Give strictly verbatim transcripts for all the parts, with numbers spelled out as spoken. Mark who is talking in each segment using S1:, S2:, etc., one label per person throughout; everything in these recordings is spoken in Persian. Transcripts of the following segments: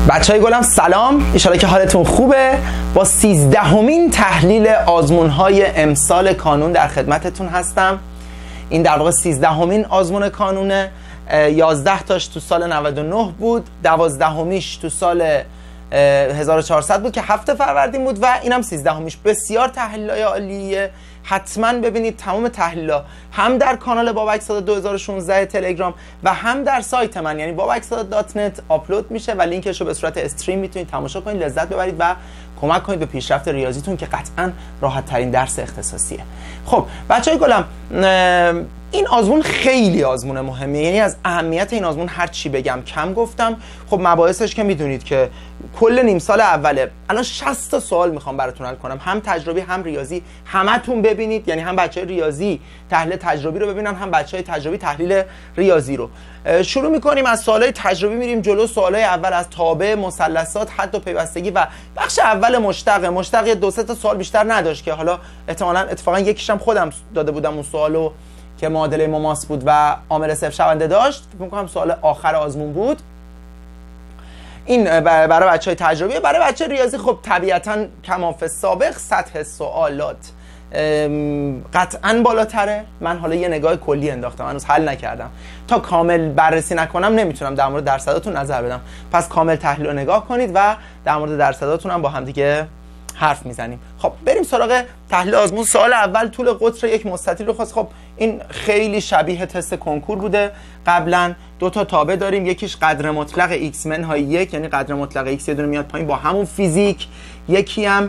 S1: بچهای گلم سلام، ایشالا که حالتون خوبه. با سیزدهمین تحلیل آزمون‌های امسال کانون در خدمتتون هستم. این در واقع سیزدهمین آزمون کانونه. یازده تاش تو سال نود و نه بود، دوازدهمیش تو سال هزار و چهارصد بود که هفت فروردین بود و اینم سیزدهمیش. بسیار تحلیل‌های عالیه، حتما ببینید تمام تحلیل‌ها هم در کانال بابکزاده دو هزار و شانزده تلگرام و هم در سایت من یعنی بابکزاده دات نت آپلود میشه و لینکش رو به صورت استریم میتونید تماشا کنید، لذت ببرید و کمک کنید به پیشرفت ریاضیتون که قطعا راحت ترین درس اختصاصیه. خب بچهای گلم، این آزمون خیلی آزمون مهمیه، یعنی از اهمیت این آزمون هر چی بگم کم گفتم. خب مباحثش که میدونید که کل نیم سال اوله. الان شصت تا سوال میخوام براتون حل کنم، هم تجربی هم ریاضی. همتون ببینید، یعنی هم بچهای ریاضی تحلیل تجربی رو ببینن، هم بچهای تجربی تحلیل ریاضی رو. شروع میکنیم از سوالای تجربی، میریم جلو. سوالای اول از تابع، مثلثات، حد و پیوستگی و بخش اول مشتق. مشتق دو سه تا سوال بیشتر نداشت که حالا احتمالاً اتفاقا یکیش هم خودم داده بودم اون سوالو که معادله مماس بود و عامل صفر شونده داشت. فکر می‌کنم سوال آخر آزمون بود. این برای بچهای تجربی. برای بچه ریاضی خب طبیعتاً کما فی السابق سطح سوالات قطعاً بالاتره. من حالا یه نگاه کلی انداختم، هنوز حل نکردم. تا کامل بررسی نکنم نمیتونم در مورد درصداتون نظر بدم. پس کامل تحلیل رو نگاه کنید و در مورد درصداتون هم با هم دیگه حرف میزنیم. خب بریم سراغ تحلیل آزمون. سوال اول طول قطر یک مستطیل رو خواست. خب این خیلی شبیه تست کنکور بوده. قبلا دو تا تابع داریم، یکیش قدر مطلق ایکس منهای یک، یعنی قدر مطلق ایکس یه دونه میاد پایین با همون فیزیک، یکی هم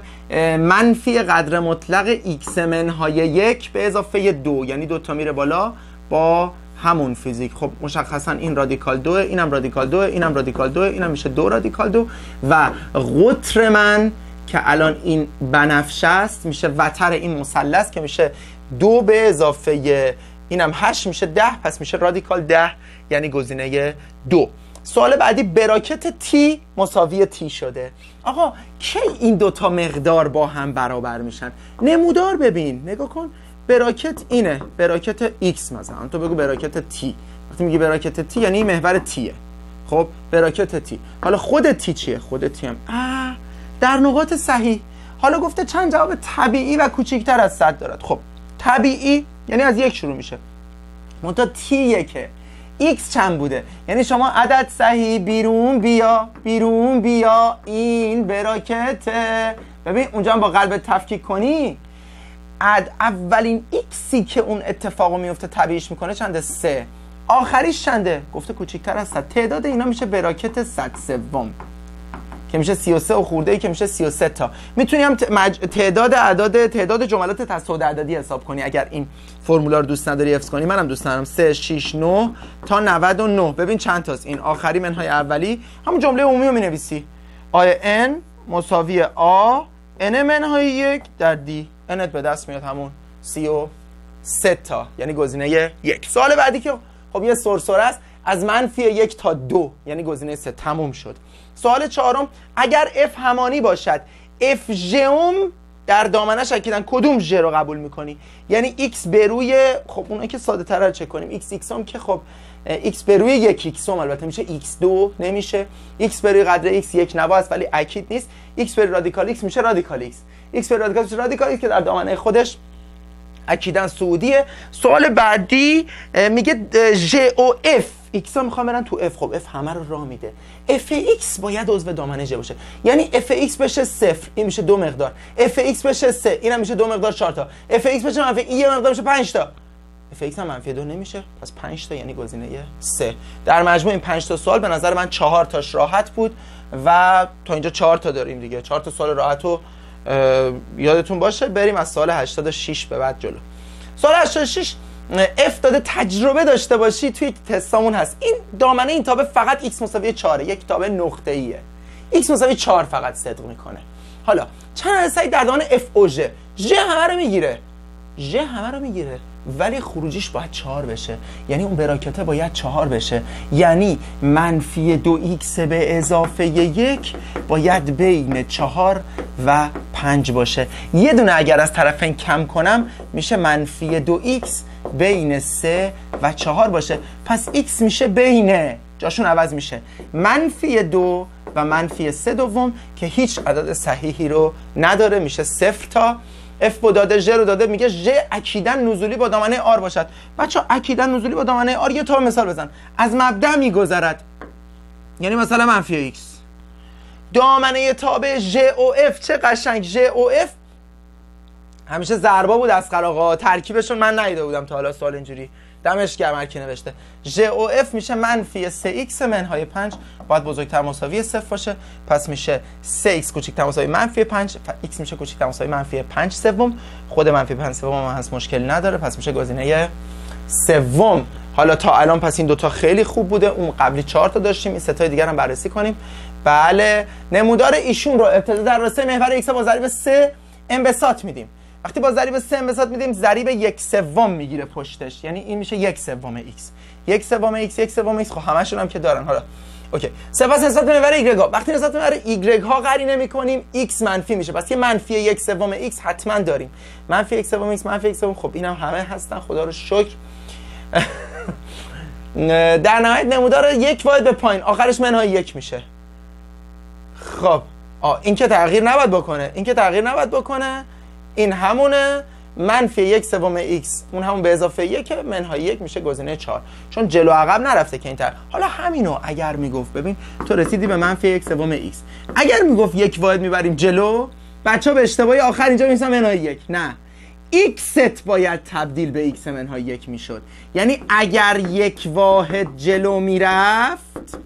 S1: منفی قدر مطلق ایکس منهای یک به اضافه دو، یعنی دو تا میره بالا با همون فیزیک. خب مشخصا این رادیکال دو، اینم رادیکال دو، اینم رادیکال دو، اینم میشه دو رادیکال دو و قطر من که الان این بنفشه است میشه وتر این مثلث که میشه دو به اضافه اینم هشت میشه ده، پس میشه رادیکال ده، یعنی گزینه دو. سوال بعدی براکت تی مساوی تی شده. آقا کی این دوتا مقدار با هم برابر میشن؟ نمودار ببین، نگاه کن. براکت اینه، براکت ایکس مثلا، تو بگو براکت تی. وقتی میگی براکت تی یعنی محور تیه. خب براکت تی. حالا خود تی چیه؟ خود تی هم آه در نقاط صحیح. حالا گفته چند جواب طبیعی و کوچکتر از صد دارد. خب طبیعی یعنی از یک شروع میشه، منتها تی یکه. ایکس چند بوده؟ یعنی شما عدد صحیح بیرون بیا، بیرون بیا، این براکته. ببین اونجا هم با قلب تفکیک کنی، اد اولین ایکسی که اون اتفاقو میفته طبیعیش میکنه چنده؟ سه. آخریش چنده؟ گفته کوچکتر از صد. تعداد اینا میشه براکت صد سوم که میشه سی و سه و خورده ای که میشه سی و سه تا. میتونی هم مج... تعداد اعداد تعداد جملات تصاعد عددی حساب کنی اگر این فرمولا رو دوست نداری حفظ کنی. منم دوست ندارم. سه شش نه تا نود و نه. ببین چند تاست این آخری منهای اولی. همون جمله عمومی رو مینویسی. آی ان مساوی آ ان منهای یک در دی. انت به دست میاد همون سی و سه تا، یعنی گزینه یک. سوال بعدی که خب یه سرسره است، از منفی یک تا دو، یعنی گزینه سه. تموم شد. سوال چهارم، اگر اف همانی باشد اف ژئوم در دامنش اکیدن کدوم ژ رو قبول میکنی؟ یعنی ایکس به روی، خب اونایی که ساده تر رو چک کنیم، ایکس ایکس هم که خب ایکس به روی یک ایکس هم البته میشه ایکس دو، نمیشه. ایکس به روی قدر ایکس یک نوا است ولی اکید نیست. ایکس به روی رادیکال ایکس میشه رادیکال ایکس. ایکس به روی رادیکال ایکس رادیکال ایکس که در دامنه خودش اکیدن سعودیه. سوال بعدی میگه ژ او اف ایکس ها میخوام برن تو اف. خب اف همه رو راه میده. اف ایکس باید عضو دامنه ژ باشه، یعنی اف ایکس بشه صفر، این میشه دو مقدار. اف ایکس بشه سه، اینم میشه دو مقدار چهار تا. اف ایکس بشه منفی ای مقدار میشه پنج تا. اف ایکس هم منفی دو نمیشه، پس پنج تا، یعنی گزینه سه. در مجموع این پنج تا سوال به نظر من چهار تاش راحت بود و تا اینجا چهار تا داریم دیگه. چهار تا سوال راحت رو یادتون باشه. بریم از سوال هشتاد و شش به بعد جلو. سوال هشتاد و شش اف داده تجربه داشته باشی توی تستامون هست. این دامنه این تابع فقط ایکس مساوی چهار، یک تابع نقطه‌ایه. ایکس مساوی چهار فقط صدق میکنه. حالا چند عدد صحیح در دامنه اف او ژ؟ ژ همه رو میگیره. ژ همه رو میگیره ولی خروجیش باید چهار بشه، یعنی اون براکته باید چهار بشه، یعنی منفی دو ایکس به اضافه یک باید بین چهار و پنج باشه. یه دونه اگر از طرفین کم کنم میشه منفی دو ایکس بین سه و چهار باشه. پس ایکس میشه بین، جاشون عوض میشه، منفی دو و منفی سه دوم که هیچ عدد صحیحی رو نداره، میشه صفر تا. اف با داده ژ رو داده، میگه ژ اکیداً نزولی با دامنه آر باشد. بچه ها اکیداً نزولی با دامنه آر، یه تا مثال بزن. از مبدأ میگذرد، یعنی مثلا منفی ایکس. دامنه تابع ژ او اف، چه قشنگ. ژ او اف همیشه ضربا بود از قراقا، ترکیبشون من ندیده بودم تا حالا سوال اینجوری. دمش گرم هر کی نوشته. ژ او اف میشه منفی سه ایکس منهای پنج، باید بزرگتر مساوی صفر باشه، پس میشه سه ایکس کوچیکتر مساوی منفی پنج، ایکس میشه کوچیکتر مساوی منفی پنج سوم. خود منفی پنج سوم هم هست، مشکلی نداره، پس میشه گزینه سوم. حالا تا الان پس این دوتا خیلی خوب بوده. اون قبلی چهار تا داشتیم، این سه تا دیگر هم بررسی کنیم. بله، نمودار ایشون رو ابتدا در راسته محور ایکس با ضریب سه انبساط میدیم. وقتی با ضریب سه انبساط میدیم، ضریب یک سوم میگیره پشتش، یعنی این میشه یک سوم ایکس. یک سوم ایکس، یک سوم ایکس، خب همشون هم که دارن. حالا اوکی، سپس نسبت به محور ایگرگ ها، وقتی نسبت به محور ایگرگ ها قرینه میکنیم، ایکس منفی میشه، پس یه منفی یک سوم ایکس حتما داریم. منفی یک سوم ایکس، منفی یک سوم، خب اینم همه هستن، خدا رو شکر. در نهایت نمودار یک واحد به پایین، آخرش منهای یک میشه. خب آه این که تغییر نباید بکنه، این که تغییر نباید بکنه، این همونه. منفی یک سوم ایکس، اون همون به اضافه یک منهای یک میشه گزینه چهار، چون جلو عقب نرفته که این تر. حالا همینو اگر میگفت، ببین تو رسیدی به منفی یک سوم ایکس، اگر میگفت یک واحد میبریم جلو، بچه ها به اشتباهی آخر اینجا میسن منهای یک، نه، ایکست باید تبدیل به ایکس منهای یک میشد. یعنی اگر یک واحد جلو میرفت،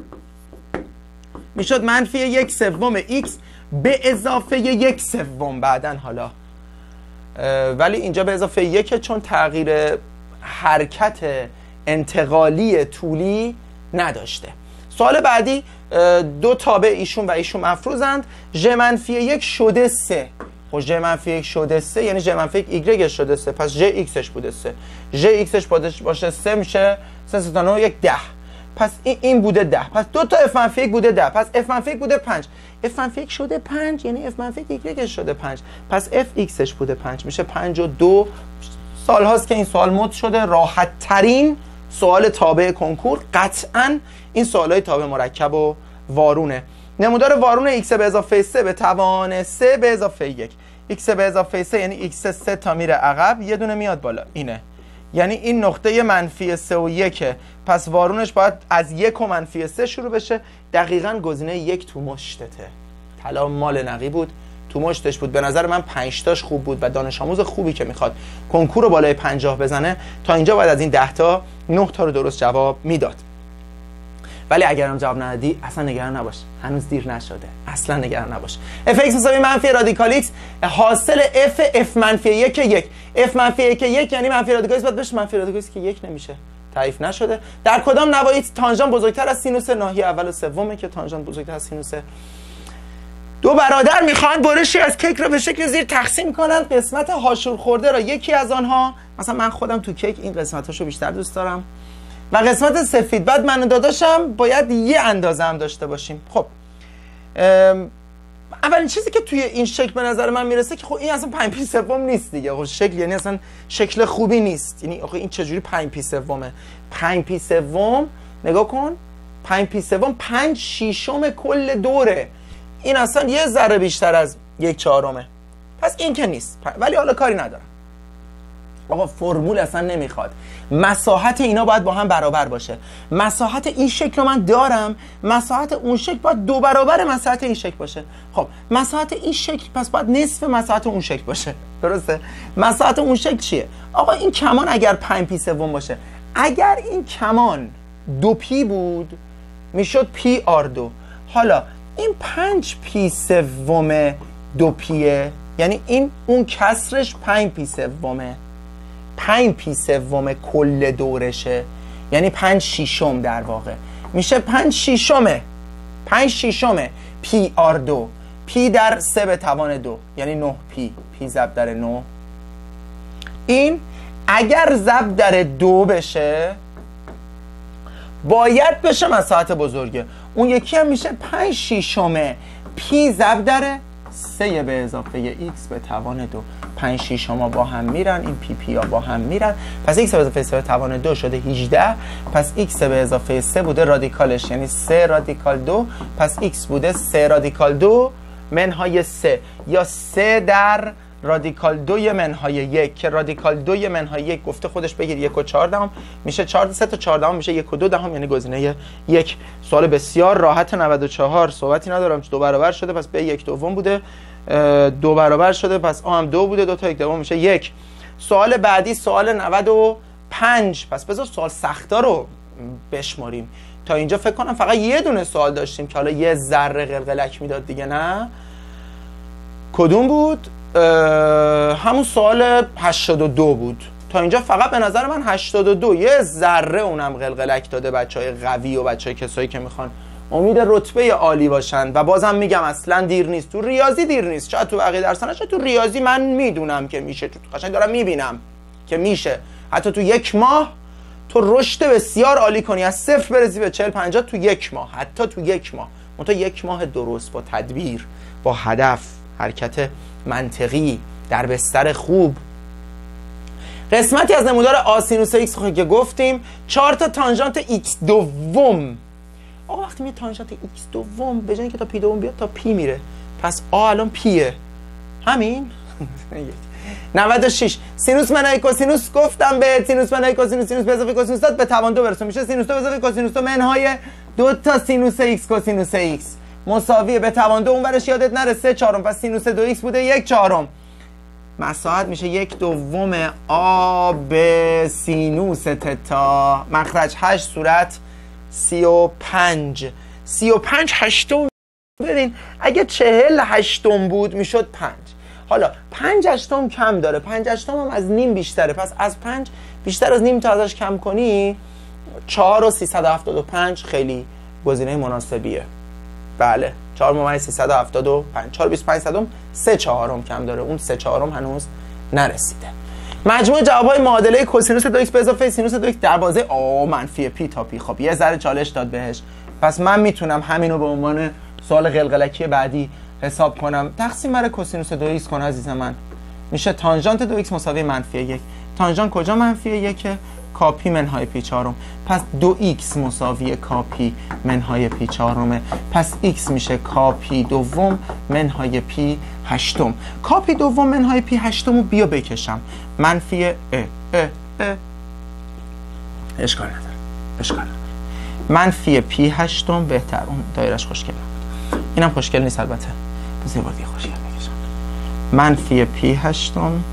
S1: میشد منفی یک سوم ایکس به اضافه یک سوم بعدن. حالا ولی اینجا به اضافه یک، چون تغییر حرکت انتقالی طولی نداشته. سوال بعدی، دو تابع ایشون و ایشون مفروضند. ژ منفی یک شده سه. خب ژ منفی یک شده سه، یعنی ژ منفی یک ایگرگش شده سه، پس ژ ایکسش بوده سه. ژ ایکسش باشه سه، میشه سه تا نه یک ده، پس این این بوده ده، پس دو تا اف منفی یک بوده ده، پس اف منفی یک بوده پنج. اف منفی یک شده پنج، یعنی اف منفی یک ایگرگش شده پنج، پس اف ایکسش بوده پنج، میشه پنج و دو. سال هاست که این سوال مد شده، راحت ترین سوال تابع کنکور قطعاً این سوالای تابع مرکب و وارونه. نمودار وارون ایکس به اضافه سه به توان سه به اضافه یک. ایکس به اضافه سه یعنی ایکس سه تا میره عقب، یه دونه میاد بالا، اینه. یعنی این نقطه منفی سه و یکه، پس وارونش باید از یک و منفی سه شروع بشه. دقیقاً گزینه یک تو مشتته. طلا مال نقی بود، تو مشتش بود. به نظر من پنج تاش خوب بود و دانش آموز خوبی که میخواد کنکور رو بالای پنجاه بزنه، تا اینجا باید از این ده تا نه تا رو درست جواب میداد. ولی اگرم جواب ندادی اصلا نگران نباش، هنوز دیر نشده، اصلا نگران نباش. اف ایکس مساوی منفی رادیکال ایکس حاصل اف اف منفی یک یک. اف منفی یک یک یعنی منفی رادیکال ایکس باید بشه منفی رادیکال ایکس که یک نمیشه، تعریف نشده. در کدام نواحی تانژان بزرگتر از سینوس؟ ناحیه اول و سومه که تانژان بزرگتر از سینوسه. دو برادر میخوان برشی از کیک را به شکل زیر تقسیم کنند. قسمت هاشور خورده را یکی از آنها، مثلا من خودم تو کیک این قسمتاشو بیشتر دوست دارم، و قسمت سفید، بعد من و داداشم باید یه اندازه هم داشته باشیم. خب اولین چیزی که توی این شکل به نظر من میرسه که خب این اصلا پنج پی سوم نیست دیگه. خب شکل یعنی اصلا شکل خوبی نیست. یعنی آخه این چجوری پنج پی سومه؟ پنج پی سوم نگاه کن، پنج پی سوم پنج شیشم کل دوره. این اصلا یه ذره بیشتر از یک چهارمه، پس این که نیست. ولی حالا کاری ندارم، آقا فرمول اصلا نمیخواد. مساحت اینا باید با هم برابر باشه. مساحت این شکل رو من دارم، مساحت اون شکل باید دو برابر مساحت این شکل باشه. خب مساحت این شکل پس باید نصف مساحت اون شکل باشه، درسته؟ مساحت اون شکل چیه؟ آقا این کمان اگر پنج پی سوم باشه، اگر این کمان دو پی بود میشد پی آر دو. حالا این پنج پی سوم دو پیه، یعنی این اون کسرش پنج پی سومه، پنج پی سوم کل دورشه، یعنی پنج شیشم در واقع میشه پنج شیشمه، پنج شیشمه پی آر دو، پی در سه به توان دو یعنی نه پی، پی ضرب در نه. این اگر ضرب در دو بشه باید بشه مساحت بزرگه، اون یکی هم میشه پنج شیشمه پی ضرب در سه به اضافه x به توان دو. پنج شیش ها با هم میرن، این پی پی ها با هم میرن، پس x به اضافه سه به توان دو شده هجده. پس x به اضافه سه بوده رادیکالش یعنی سه رادیکال دو، پس x بوده سه رادیکال دو منهای سه، یا سه در رادیکال دوی منهای یک، که رادیکال دوی منهای یک گفته خودش بگیر یک و چهار دهم میشه چهار، سه تا چهار دهم میشه یک و دو دهم یعنی گزینه یک. سوال بسیار راحت نود و چهار، صحبتی ندارم، دو برابر شده پس به یک دوم بوده، دو برابر شده پس آ هم دو بوده، دو تا یک دوم میشه یک. سوال بعدی سوال نود و پنج، پس بذار سوال سختا رو بشماریم. تا اینجا فکر کنم فقط یه دونه سوال داشتیم که حالا یه ذره قلقلک میداد دیگه، نه؟ کدوم بود؟ همون سوال هشتاد و دو بود. تا اینجا فقط به نظر من هشتاد و دو یه ذره اونم قلقلک داده بچهای قوی و بچهای کسایی که میخوان امید رتبه عالی باشن. و بازم میگم اصلا دیر نیست، تو ریاضی دیر نیست، شاید تو بقیه درس‌ها، شاید تو ریاضی من میدونم که میشه، تو قشنگ دارم میبینم که میشه حتی تو یک ماه تو رشد بسیار عالی کنی، از صفر برسی به چهل پنجاه تو یک ماه، حتی تو یک ماه، منتها یک ماه درست با تدبیر، با هدف، حرکت منطقی در بستر خوب. قسمتی از نمودار آسینوس ایکس که گفتیم چهار تا تانژانت ایکس دوم. آقا وقتی می تانژانت ایکس دوم به جای اینکه تا پی دوم بیاد تا پی میره، پس آ الان پیه، همین. نود و شش سینوس منهای کوسینوس گفتم به سینوس منهای کوسینوس، سینوس به اضافه کوسینوس داد به توان دو برسون، میشه سینوس دو به اضافه کوسینوس دو منهای دو تا سینوس ایکس کوسینوس ایکس مساویه به توان دو، اون برش یادت نره سه چهارم، پس سینوس دو ایکس بوده یک چهارم. مساحت میشه یک دوم آ به سینوس تتا، مخرج هشت، صورت سی و پنج. سی و پنج هشتم. ببین اگه چهل هشتم بود میشد پنج. حالا پنج هشتم کم داره، پنج هشتم هم از نیم بیشتره، پس از پنج بیشتر از نیم تا ازش کم کنی چهار و سیصد و هفتاد و پنج خیلی گزینه مناسبیه. بله چهار ممیز سیصد و هفتاد و پنج، چهار و بیست و پنج صدم، سه چهارم کم داره، اون سه چهارم هنوز نرسیده. مجموع جوابای معادله کوسینوس دو ایکس به اضافه سینوس دو ایکس در بازه آ منفی پی تا پی. خب یه ذره چالش داد بهش، پس من میتونم همینو به عنوان سوال قلقلکی بعدی حساب کنم. تقسیم بر کوسینوس دو ایکس کن عزیز من، میشه تانژانت دو ایکس مساوی منفی یک. تانژانت کجا منفی یکه؟ کاپی منهای پی چهارم، پس دو ایکس مساوی کاپی منهای پی چهارمه، پس ایکس میشه کاپی دوم منهای پی هشتم. کاپی دوم منهای پی هشتم رو بیا بکشم، منفی اه اه اه اشکال نداره، اشکال نداره، منفی پی هشتم بهتر، اون دایرش خوشگل نبود، اینم خوشگل نیست البته، بذار یه بار دیگه خوشگل بکشم. منفی پی هشتم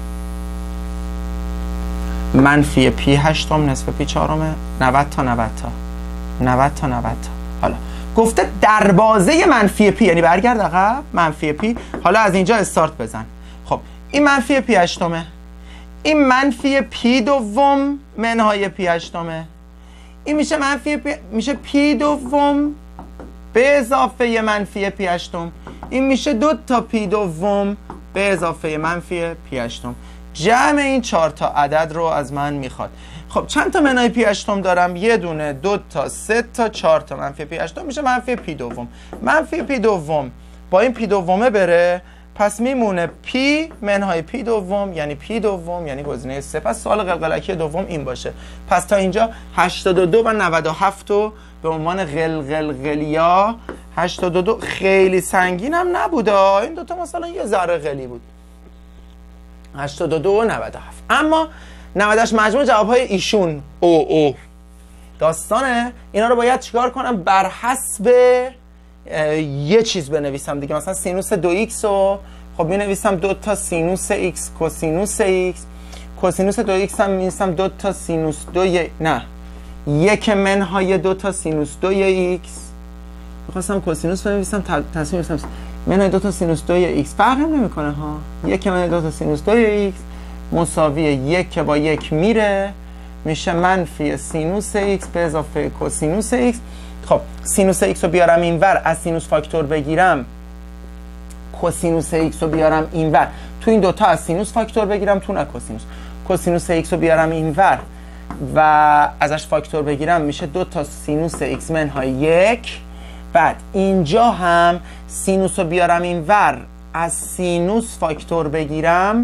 S1: منفی پی هشتم نصف پی چهارمه، نود تا نود تا نود تا نود تا. حالا گفته در بازه منفی پی، یعنی برگرد عقب، منفی پی. حالا از اینجا استارت بزن. خب این منفی پی هشتمه، این منفی پی دوم منهای پی هشتمه، این میشه منفی پی، میشه پی دوم به اضافه منفی پی هشتم، این میشه دو تا پی دوم به اضافه منفی پی هشتم. جمع این چهار تا عدد رو از من میخواد. خب چند تا منهای پی هشتم دارم؟ یه دونه، دو تا، سه تا، چهار تا. منفی پی هشتم میشه منفی پی دوم. منفی پی دوم با این پی دومه بره، پس میمونه پی منهای پی دوم، یعنی پی دوم، یعنی گزینه سه. پس سوال قلقلکی دوم این باشه. پس تا اینجا هشتاد و دو و نود و هفت رو به عنوان قلقلقلیا، هشتاد و دو خیلی سنگین هم نبوده، این دوتا مثلا یه ذره قلی بود، هشتاد و دو و نود و هفت. اما نودش مجموع جوابهای ایشون او او داستانه. اینا رو باید چیکار کنم؟ بر حسب یه چیز بنویسم دیگه. مثلا سینوس دو ایکس رو خب می نویسم دو تا سینوس ایکس کوسینوس ایکس، کوسینوس دو ایکس هم می نویسم دو تا سینوس دو ی... نه یک منهای دو تا سینوس دو ایکس. میخواستم کوسینوس بنویسم، تصمیم گرفتم منهای دو تا سینوس دو ایکس. فرق نمیکنه ها، یک منهای دو تا سینوس دو ایکس مساوی یک که با یک میره، میشه منفی سینوس ایکس به اضافه کوسینوس ایکس. خب سینوس ایکس رو بیارم اینور، از سینوس فاکتور بگیرم، کوسینوس ایکس رو بیارم اینور، تو این دوتا از سینوس فاکتور بگیرم، تو نه کوسینوس. کوسینوس ایکس رو بیارم اینور و ازش فاکتور بگیرم، میشه دو تا سینوس ایکس منهای یک. بعد اینجا هم سینوس رو بیارم اینور، از سینوس فاکتور بگیرم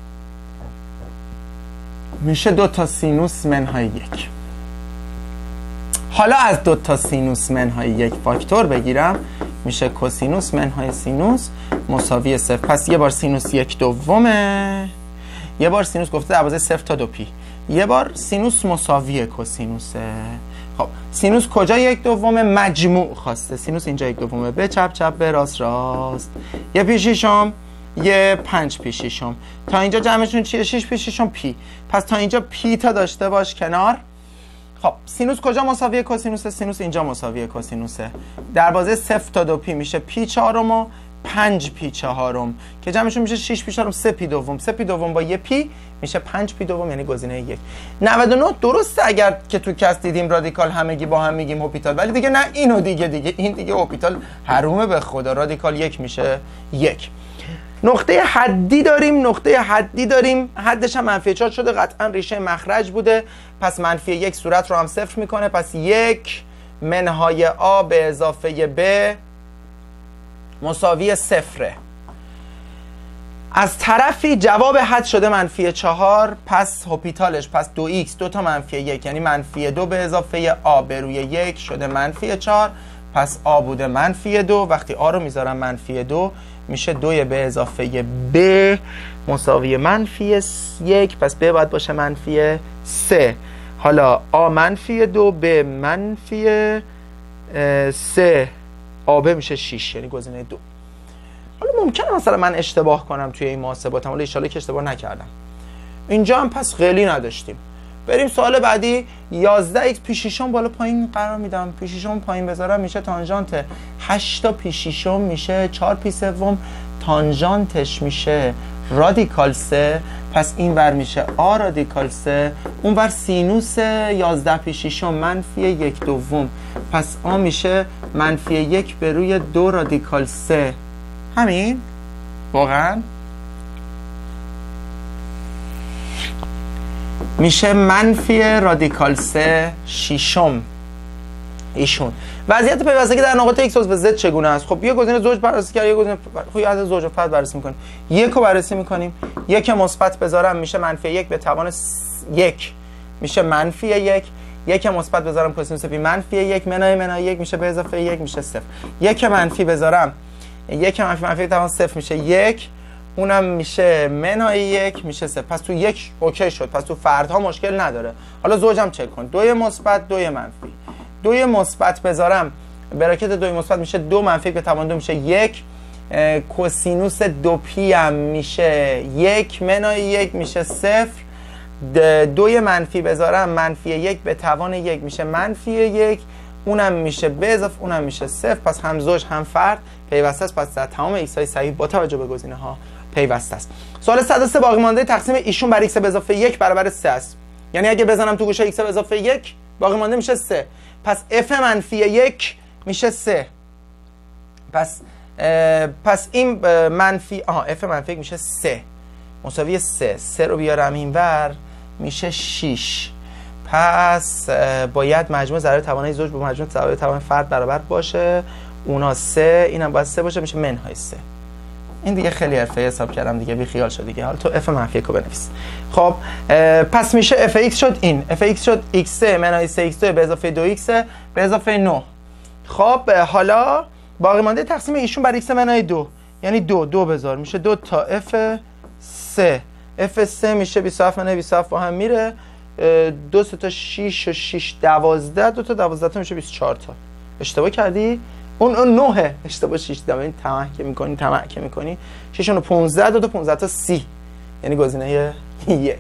S1: میشه دو تا سینوس منهای یک. حالا از دو تا سینوس منهای یک فاکتور بگیرم میشه کوسینوس منهای سینوس مساوی صفر. پس یه بار سینوس یک دومه، یه بار سینوس گفته در بازه صفر تا دو پی، یه بار سینوس مساوی کوسینوسه. خب سینوس کجا یک دومه؟ مجموع خواسته. سینوس اینجا یک دومه، به چپ چپ به راست راست، یه پی شیشم یه پنج پی شیشم، تا اینجا جمعشون چیه؟ شش پی شیشم پی. پس تا اینجا پی تا داشته باش کنار. خب سینوس کجا مساوی کوسینوسه؟ سینوس اینجا مساوی کوسینوسه. در بازه صفر تا دو پی میشه پی چهارم و پنج پی چهارم که جمعشون میشه شش پی چهارم، سه پی دوم. سه پی دوم با یه پی میشه پنج پی دوم، یعنی گزینه یک. نود و نه درسته اگر که تو کس دیدیم رادیکال همگی با هم میگیم هوپیتال، ولی دیگه نه اینو دیگه دیگه این دیگه هوپیتال حرومه به خدا. رادیکال یک میشه یک. نقطه حدی داریم، نقطه حدی داریم، حدش هم منفی چهار شده، قطعا ریشه مخرج بوده. پس منفی یک صورت رو هم صفر میکنه. پس یک منهای آ به اضافه ب مساوی صفره. از طرفی جواب حد شده منفی چهار، پس هوپیتالش پس دو ایکس دو تا منفی یک یعنی منفی دو به اضافه آ به روی یک شده منفی چهار. پس آ بوده منفی دو، وقتی آ رو میذارم منفی دو میشه دوی به اضافه ب مساوی منفی یک. پس ب باید باشه منفی سه. حالا آ منفی دو ب منفی سه، آ ب میشه شیش یعنی گزینه دو. حالا ممکنه مثلا من اشتباه کنم توی این محاسباتم، ولی ان شاءالله که اشتباه نکردم. اینجا هم پس خیلی نداشتیم. بریم سوال بعدی. یازده ایکس پی شیشم بالا پایین قرار میدم. پی شیشم پایین بذارم میشه تانژانت هشت تا پی شیشم میشه چهار پی سوم، تانژانتش میشه رادیکال سه. پس این ور میشه آ رادیکال سه، اون ور سینوس یازده پی شیشم منفی یک دوم. پس آ میشه منفی یک به روی دو رادیکال سه. همین واقعا میشه منفی رادیکال سه شیشم ایشون. وضعیت پیوستگی در نقاط ایکس عضو زد چگونه است؟ خب یه گزینه زوج بررسی کرد، یه گزینه خب عدد زوج و فرد بررسی میکنیم. یک رو بررسی میکنیم، یک مثبت بذارم میشه منفی یک به توان یک میشه منفی یک. یک مثبت بذارم کوسینوس پی منفی یک منهای منهای یک میشه به اضافه یک میشه صفر. یک منفی بذارم یک منفی منفی توان صفر میشه یک، اونم میشه منهای یک میشه صفر. پس تو یک اوکی شد، پس تو فردها مشکل نداره. حالا زوجم چک کن، دوی مثبت دوی منفی. دوی مثبت بذارم براکت دوی مثبت میشه دو منفی به توان دو میشه یک، کوسینوس دو پی هم میشه یک منهای یک میشه صفر. دوی منفی بذارم منفی یک به توان یک میشه منفی یک، اونم میشه به اضافه اونم میشه صفر. پس هم زوج هم فرد پیوسته است. پس در تمام ایکس های صحیح با توجه به گزینه ها پیوسته است. سوال صد و سه باقی مانده تقسیم ایشون بر ایکس به اضافه یک برابر سه است. یعنی اگه بزنم تو گوشه ایکس به اضافه یک باقی مانده میشه سه. پس اف منفی یک میشه سه. پس پس این منفی آها اف منفی یک میشه سه مساوی سه. سه رو بیارم اینور میشه شش. پس باید مجموع ضرایب توانایی زوج با مجموع ضرایب توانایی فرد برابر باشه. اونا سه، اینم باید سه باشه میشه منهای سه. این دیگه خیلی حرفه‌ای حساب کردم دیگه، بی خیال شد دیگه. حالا تو اف منفی یک رو بنویس. خب پس میشه اف ایکس شد این اف ایکس شد ایکس سه منهای سه ایکس دو به اضافه دو ایکس به اضافه نه. خب حالا باقی مانده تقسیم ایشون بر ایکس منهای دو، یعنی دو دو بذار میشه دو تا اف سه. اف سه میشه بیست و هفت منهای بیست و هفت با هم میره، دو سه تا شش و شش دوازده، دو تا دوازده تا میشه بیست و چهار تا. اشتباه کردی؟ اون اون نه اشتباه شش تا. این طمع که میکنی طمع که میکنی شش و پانزده، دو تا پانزده تا سی یعنی گزینه یک.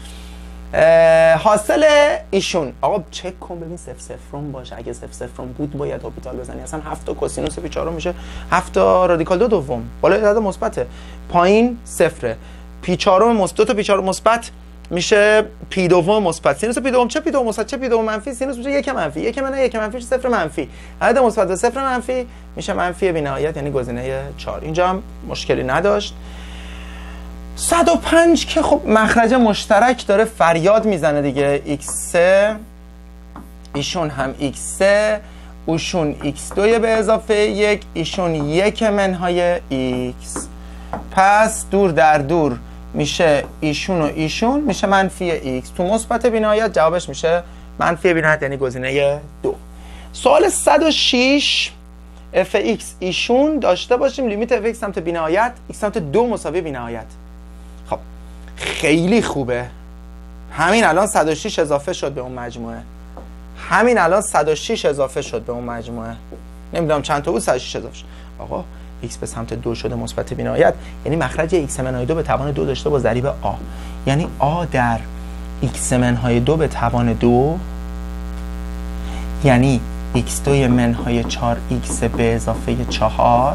S1: حاصل ایشون آقا چک کن ببین صفر صفرم باشه. اگه صفر صفرم بود باید هوپیتال بزنی. اصلا هفت تا کوسینوس پی چهارم میشه هفت تا رادیکال دو دوم، بالای عدد مثبته، پایین صفره. پی چهارم مثبت، دو تا پی چهارم مثبت میشه پی دوم مثبت. سینوس پی دوم چه پی دوم مثبت چه پی دوم منفی، سینوس میشه یک منفی. یک منهای یک منفی صفر منفی. عدد مثبت و صفر منفی میشه منفی بی‌نهایت یعنی گزینه چهار. اینجا هم مشکلی نداشت. صد و پنج که خب مخرج مشترک داره فریاد میزنه دیگه. ایکس سه ایشون هم ایکس سه، اوشون ایکس دو به اضافه یک، ایشون یک منهای ایکس. پس دور در دور میشه ایشون و ایشون، میشه منفی ایکس. تو مثبت بی‌نهایت جوابش میشه منفی بی‌نهایت، یعنی گزینه دو. سوال صد و شش اف ایکس ایشون داشته باشیم لیمیت اف ایکس سمت بی‌نهایت ایکس سمت دو مساوی بی‌نهایت. خب خیلی خوبه، همین الان صد و شش اضافه شد به اون مجموعه، همین الان صد و شش اضافه شد به اون مجموعه، نمیدونم چند تا بود، صد و شش اضافه شد. آقا ایکس به سمت دو شده مثبت بی‌نهایت، یعنی مخرج ایکس منهای دو به توان دو داشته با ضریب آ، یعنی آ در ایکس منهای دو به توان دو، یعنی ایکس دو منهای چهار ایکس به اضافه چهار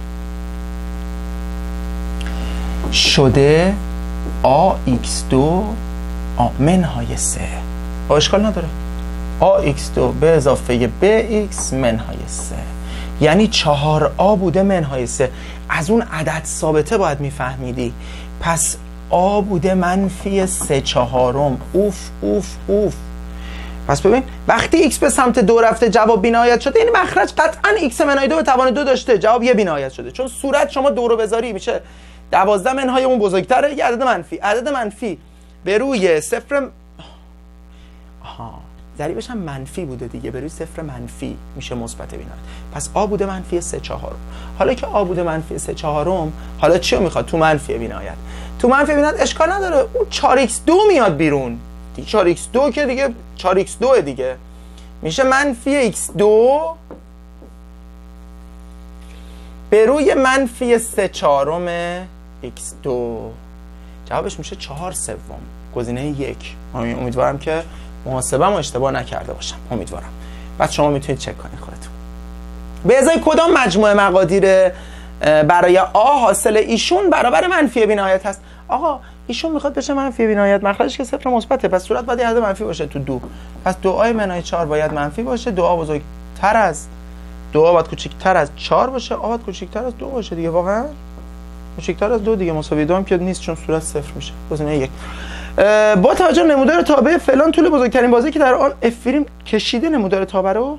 S1: شده آ ایکس دو آ منهای سه. با اشکال نداره، آ ایکس دو به اضافه ب ایکس منهای سه، یعنی چهار آ بوده منهای سه. از اون عدد ثابته باید میفهمیدی. پس آ بوده منفی سه چهارم. اوف اوف اوف. پس ببین وقتی ایکس به سمت دو رفته جواب بی‌نهایت شده، یعنی مخرج قطعا ایکس منهای دو به توان دو داشته، جواب یه بی‌نهایت شده. چون صورت شما دو رو بذاری میشه دوازده منهای اون بزرگتره، یه عدد منفی، عدد منفی به روی صفر، آها ضریبش هم منفی بوده دیگه، به روی صفر منفی میشه مثبت بی‌نهایت. پس آ بوده منفی سه چهارم. حالا که آ بوده منفی سه چهارم، حالا چی رو میخواد؟ تو منفی بی‌نهایت. تو منفی بی‌نهایت اشکال نداره، اون چهار ایکس دو میاد بیرون. چهار ایکس دو که دیگه چهار ایکس دو دیگه میشه منفی ایکس دو به روی منفی سه چهارم ایکس دو. جوابش میشه چهار سوم، گزینه یک. امیدوارم که محاسبه‌مو اشتباه نکرده باشم، امیدوارم. بعد شما میتونید چک کنید خودتون. به ازای کدام مجموعه مقادیر برای آ حاصل ایشون برابر منفی بی‌نهایت هست؟ آقا ایشون میخواد بشه منفی بی‌نهایت، مخرجش که صفر مثبته، پس صورت باید یه عدد منفی باشه تو دو. پس دو آ منهای چهار باید منفی باشه، دو آ بزرگتر از دو آ باید کوچیک‌تر از چهار باشه، آ باید کوچیک‌تر از دو باشه دیگه، واقعا کوچیک‌تر از دو دیگه، مساوی دو هم که نیست چون صورت صفر میشه. گزینه یک. با توجه نمودار تابع فلان طول بزرگترین بازی که در آن اف پریم کشیده نمودار تابع رو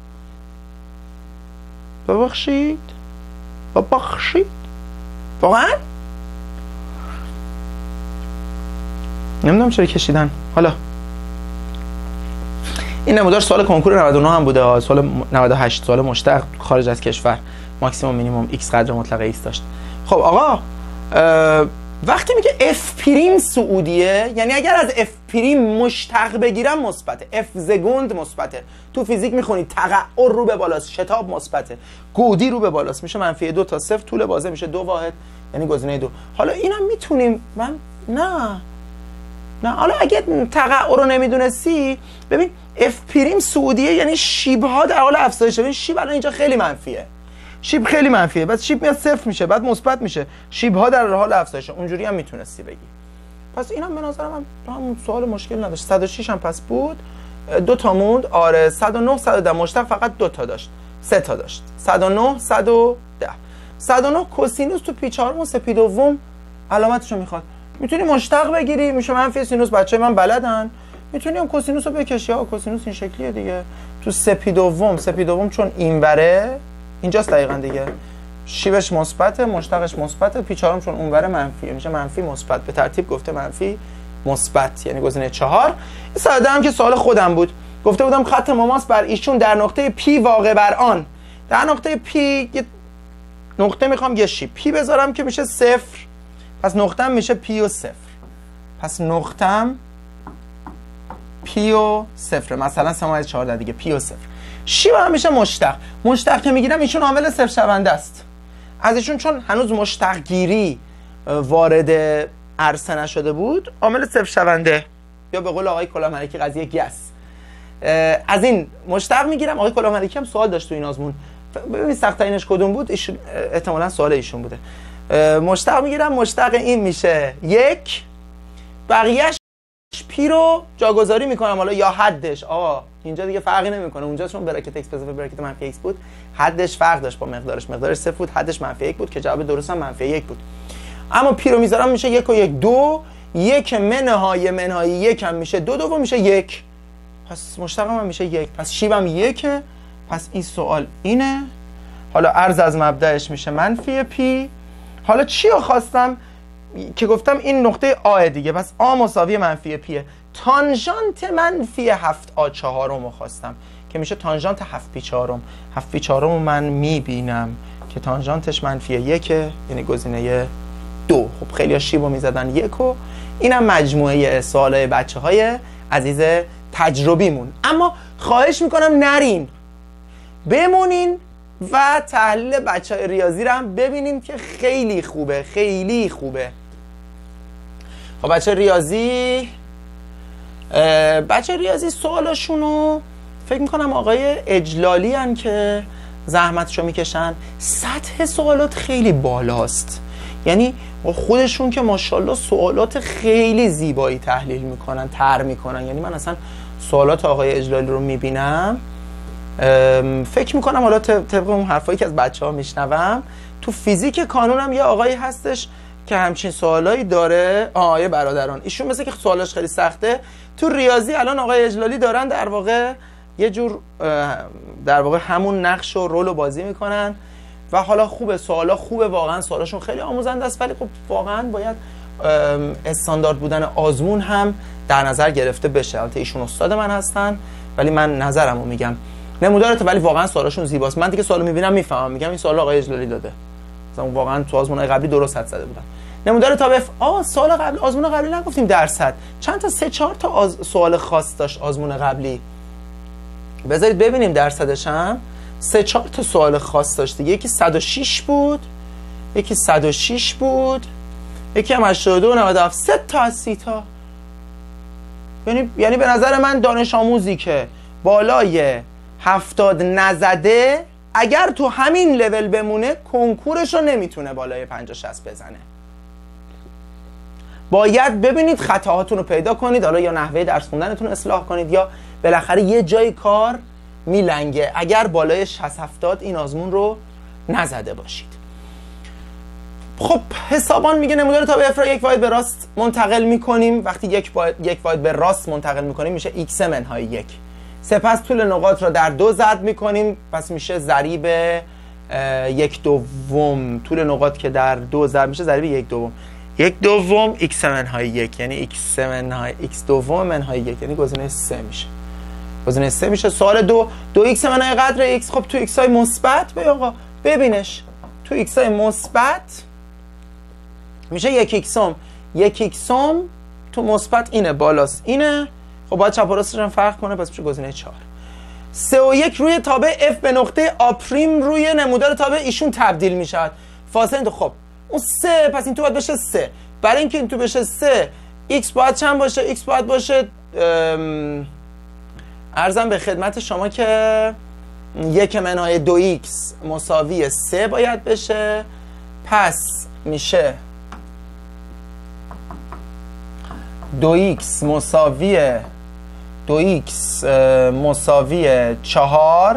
S1: ببخشید ببخشید واقعا نمیدونم چرا کشیدن. حالا این نمودار سوال کنکور نود و نه هم بوده، سوال نود و هشت، سوال مشتق خارج از کشور، ماکسیمم مینیمم x قدر مطلق ایکس داشت. خب آقا وقتی میگه اف پریم سعودیه، یعنی اگر از اف پریم مشتق بگیرم مثبته، اف زگوند مثبته. تو فیزیک میخونید تقعر رو به بالاست، شتاب مثبته، گودی رو به بالاست، میشه منفی دو تا صفر، طول بازه میشه دو واحد، یعنی گزینه دو. حالا اینم میتونیم، من نه نه حالا اگه تقعر رو نمیدونستی، ببین اف پریم سعودیه یعنی شیب ها در حال افزایشه. ببین شیب الان اینجا خیلی منفیه، شیب خیلی منفیه، بعد شیب میاد صفر میشه، بعد مثبت میشه، شیب ها در حال افزایشه. اونجوری هم میتونستی بگی. پس اینم به نظرم هم همون سوال مشکل نداشت. صد و شش هم پس بود، دو تا موند. آره صد و نه صد و ده مشتق فقط دو تا داشت، سه تا داشت. صد و نه صد و ده. صد و نه کوسینوس تو پی چهارم و سپی دوم علامتشو میخواد. میتونی مشتق بگیری میشه منفی سینوس، بچه‌های من بلدن. میتونی هم کوسینوس رو بکشی، ها کوسینوس این شکلیه دیگه. تو سپی دوم، سپی دوم چون اینوره اینجاست دقیقاً دیگه، شیبش مثبته، مشتقش مثبته، پی چهارم چون اونوره منفیه، میشه منفی مثبت. به ترتیب گفته منفی مثبت، یعنی گزینه چهار. این ساده هم که سوال خودم بود، گفته بودم خط مماس بر ایشون در نقطه پی واقع بر آن. در نقطه پی یه نقطه میخوام یه شیب پی بذارم که میشه صفر، پس نقطه‌ام میشه پی و صفر. پس نقطه‌ام پی و صفر، مثلا سه ممیز چهارده دیگه، پی و صفر. شیب هم میشه مشتق. مشتق که میگیرم ایشون عامل صفر شونده است. از ایشون چون هنوز مشتق گیری وارد عرصه نشده بود، عامل صفر شونده، یا به قول آقای کلاه ملکی قضیه گس، از این مشتق میگیرم. آقای کلاه ملکی هم سوال داشت تو این آزمون، ببینید سخت ترینش کدوم بود، ایشون احتمالاً سوال ایشون بوده. مشتق میگیرم، مشتق این میشه یک، بقیه‌اش پی رو جاگذاری میکنم حالا یا حدش. آقا اینجا دیگه فرقی نمیکنه، اونجا چون براکت ایکس اضافه براکت منفی ایکس بود، حدش فرق داشت با مقدارش، مقدارش صفر بود، حدش منفی یک بود که جواب درست هم منفی یک بود. اما پی رو میذارم میشه یک و یک دو، یک منهای منهای یک هم میشه دو، دوم میشه یک، پس مشتقم هم میشه یک، پس شیبم یکه. پس این سوال اینه. حالا عرض از مبدأش میشه منفی پی، حالا چی رو خواستم که گفتم این نقطه آ دیگه، پس آ مساوی منفی پیه. تانژانت منفی هفت آ چهارم رو خواستم که میشه تانژانت هفت پی چهارم. هفت پی چهارم رو من میبینم که تانژانتش منفی یکه، یعنی گزینه دو. خب خیلی ها شیبو میزدن یکو. اینم مجموعه سوالای بچه های عزیز تجربیمون. اما خواهش میکنم نرین، بمونین و تحلیل بچه های ریاضی رو هم ببینیم که خیلی خوبه، خیلی خوبه. خب بچه ریاضی بچه ریاضی سوالاشونو فکر میکنم آقای اجلالی هن که زحمتشو میکشن. سطح سوالات خیلی بالاست، یعنی خودشون که ماشاءالله سوالات خیلی زیبایی تحلیل میکنن، طرح میکنن. یعنی من اصلا سوالات آقای اجلالی رو میبینم فکر میکنم، حالا طبق اون حرفایی که از بچه ها میشنوم، تو فیزیک کانونم یه آقایی هستش که همچین سوالایی داره. آیه برادران ایشون مثل که سوالاش خیلی سخته. تو ریاضی الان آقای اجلالی دارن در واقع یه جور در واقع همون نقش و رول رو بازی میکنن و حالا خوبه، سوالا خوبه، واقعا سوالاشون خیلی آموزنده است. ولی خب واقعا باید استاندارد بودن آزمون هم در نظر گرفته بشه. البته ایشون استاد من هستن ولی من نظرمو میگم. نمودارت ولی واقعا سوالاشون زیباست. من دیگه سوالو میبینم میفهمم، میگم این سوال آقای اجلالی داده، مثلا واقعا تو آزمونای قبلی درست حد زده بودن. نمودار تابع آ سوال قبل آزمون قبلی نگفتیم درصد چند تا، سه چهار تا آز... سوال خاص داشت آزمون قبلی. بذارید ببینیم درصدش هم. سه چهار تا سوال خاص داشت دیگه. یکی صد و شش بود، یکی صد و شش بود، یکی هم هشتاد و دو و نود و هفت. سه تا از سی تا. یعنی یعنی به نظر من دانش آموزی که بالای هفتاد نزده اگر تو همین لول بمونه کنکورش رو نمیتونه بالای پنجاه شصت بزنه. باید ببینید خطاهاتون رو پیدا کنید، حالا یا نحوه درس خوندنتون اصلاح کنید یا بالاخره یه جای کار میلنگه اگر بالای شصت هفتاد این آزمون رو نزده باشید. خب حسابان میگه نمودار تابع اف را یک واحد به راست منتقل میکنیم. وقتی یک یک واحد به راست منتقل میکنیم میشه ایکس منهای یک. سپس طول نقاط را در دو ضرب میکنیم، پس میشه ضریب یک دوم. طول نقاط که در دو ضرب میشه ضریب یک دوم. یک دوم ایکس منهای یک، یعنی ایکس منهای ایکس دوم منهای یک، یعنی گزینه سه میشه. گزینه سه میشه. سوال دو، دو ایکس منهای قدر ایکس. خب تو ایکس های مثبت به آقا ببینش، تو ایکس های مثبت میشه یک ایکسم. یک ایکسم تو مثبت اینه، بالاست اینه. خب باید چپ و راستش هم فرق کنه، پس میشه گزینه چهار. سه و یک روی تابع اف به نقطه آ پریم روی نمودار تابع ایشون تبدیل میشد. فاصله خب اون سه، پس این تو باید بشه سه. برای اینکه این تو بشه سه ایکس باید چند باشه؟ ایکس باید باشه عرضم به خدمت شما که یک منهای دو ایکس مساوی سه باید بشه. پس میشه دو ایکس مساوی دو ایکس مساوی چهار،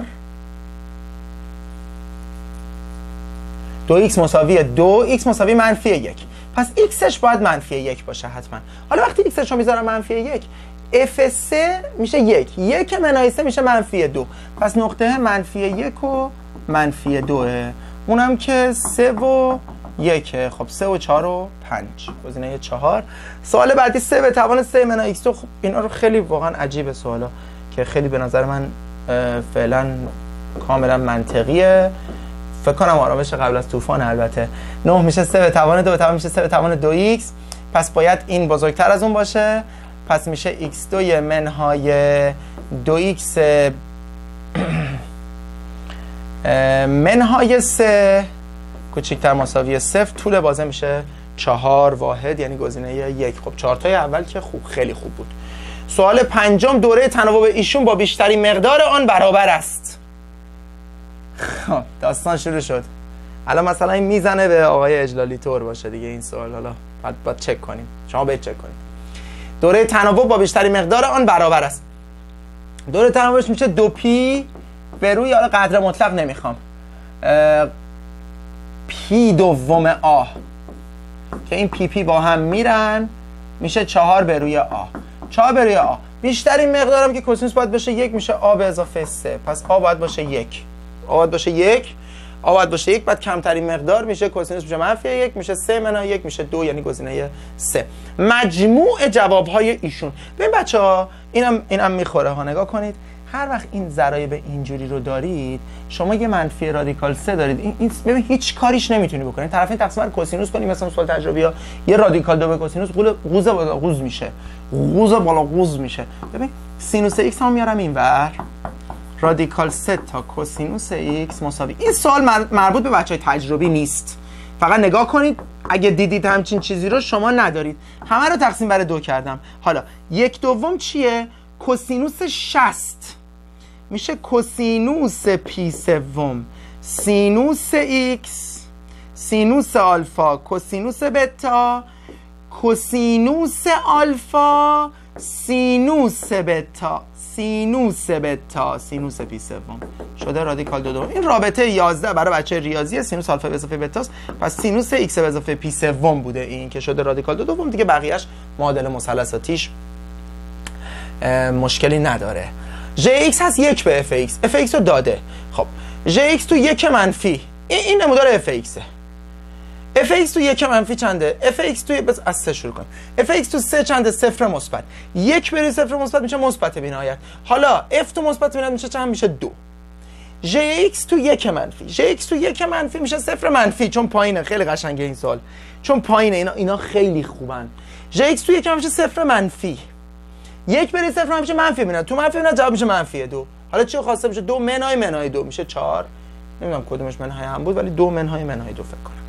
S1: دو ایکس مساوی دو، ایکس مساوی منفی یک. پس ایکسش باید منفی یک باشه حتما. حالا وقتی ایکسش رو میذارم منفی یک، اف سه میشه یک، یک منهای سه میشه منفی دو. پس نقطه منفی یک و منفی دوه، اونم که سه و یکه. خب سه و چهار و پنج، گزینه چهار. سوال بعدی سه به توان سه منهای ایکس دو. خب اینا رو خیلی واقعا عجیبه سوالا که خیلی به نظر من فعلا کاملا منطقیه. فکر کنم آرامش قبل از طوفان. البته نه میشه سه به توان دو، به توان میشه سه به توان دو ایکس. پس باید این بزرگتر از اون باشه. پس میشه ایکس دو منهای دو ایکس منهای سه کوچکتر مساوی صفر. طول بازه میشه چهار واحد، یعنی گزینه یک. خب چهار تای اول که خوب، خیلی خوب بود. سوال پنجم، دوره تناوب ایشون با بیشترین مقدار آن برابر است. خب داستان شروع شد. الان مثلا این میزنه به آقای اجلالی طور باشه دیگه این سوال. حالا بعد باید چک کنیم، شما باید چک کنیم. دوره تناوب با بیشترین مقدار آن برابر است. دوره تناوبش میشه دو پی به روی، حالا قدر مطلق نمیخوام، پی دوم آ که این پی پی با هم میرن میشه چهار به روی آ. چهار به روی آ. بیشترین مقدارم که کوسینوس باید باشه یک، میشه آ به اضافه سه. پس آ باید باشه یک. آ باید باشه یک. آ باید باشه یک، بعد کمترین مقدار میشه کوسینوس میشه منفی یک، میشه سه منهای یک، میشه دو، یعنی گزینه سه. مجموع جوابهای ایشون. ببین بچه‌ها اینم اینم میخوره ها، نگاه کنید. هر وقت این ضرایب اینجوری رو دارید، شما یه منفی رادیکال سه دارید، این, این ببین هیچ کاریش نمیتونی بکنید. طرفین تقسیم بر کوسینوس کنی، مثلا سوال تجربی ها یه رادیکال دو به کوسینوس قوز بالا قوز میشه، قوز بالا قوز میشه. ببین سینوس ایکس هم میارم اینور، رادیکال سه تا کوسینوس ایکس مساوی. این سوال مربوط به بچهای تجربی نیست، فقط نگاه کنید. اگه دیدید همچین چیزی رو شما ندارید، همه رو تقسیم بر دو کردم. حالا یک دوم چیه؟ کوسینوس شصت میشه کوسینوس پی سوم سینوس ایکس سینوس آلفا کوسینوس بتا کوسینوس آلفا سینوس بتا سینوس بتا سینوس پی سوم شده رادیکال دو دوم. این رابطه یازده برای بچه ریاضی سینوس آلفا به اضافه بتاست، پس سینوس ایکس به اضافه پی سوم بوده این که شده رادیکال دو دوم. دیگه بقیه‌اش معادله مثلثاتیش مشکلی نداره. جی ایکس هست یک به اف ایکس، اف ایکس رو داده. خب جی ایکس تو یک منفی، این, این نمودار اف ایکسه. اف ایکس تو یک منفی چنده؟ اف ایکس تو بس از سه شروع کنیم. اف ایکس تو سه چنده؟ صفر مثبت. یک بری صفر مثبت میشه مثبت بی‌نهایت. حالا اف تو مثبت بی‌نهایت میشه چند؟ میشه دو. جی ایکس تو یک منفی، جی ایکس تو یک منفی میشه صفر منفی، چون پایینه. خیلی قشنگه این سوال، چون پایینه. اینا اینا خیلی خوبن. جی ایکس تو یک منفی میشه صفر منفی. یک بری صفر میشه منفی بی‌نهایت، تو منفی بی‌نهایت جواب میشه منفی دو. حالا چی خواسته میشه؟ دو منهای منهای دو میشه چهار. نمیدونم کدومش منهای هم بود، ولی دو منهای منهای دو فکر کنم.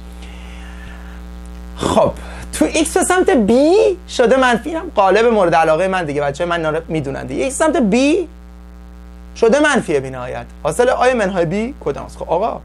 S1: خب تو x به سمت b شده منفی، هم قالب مورد علاقه من دیگه، بچه‌ها من ناره میدونن دیگه. x سمت b شده منفی بی‌نهایت. حاصل آی منهای b کدام است؟ خب آقا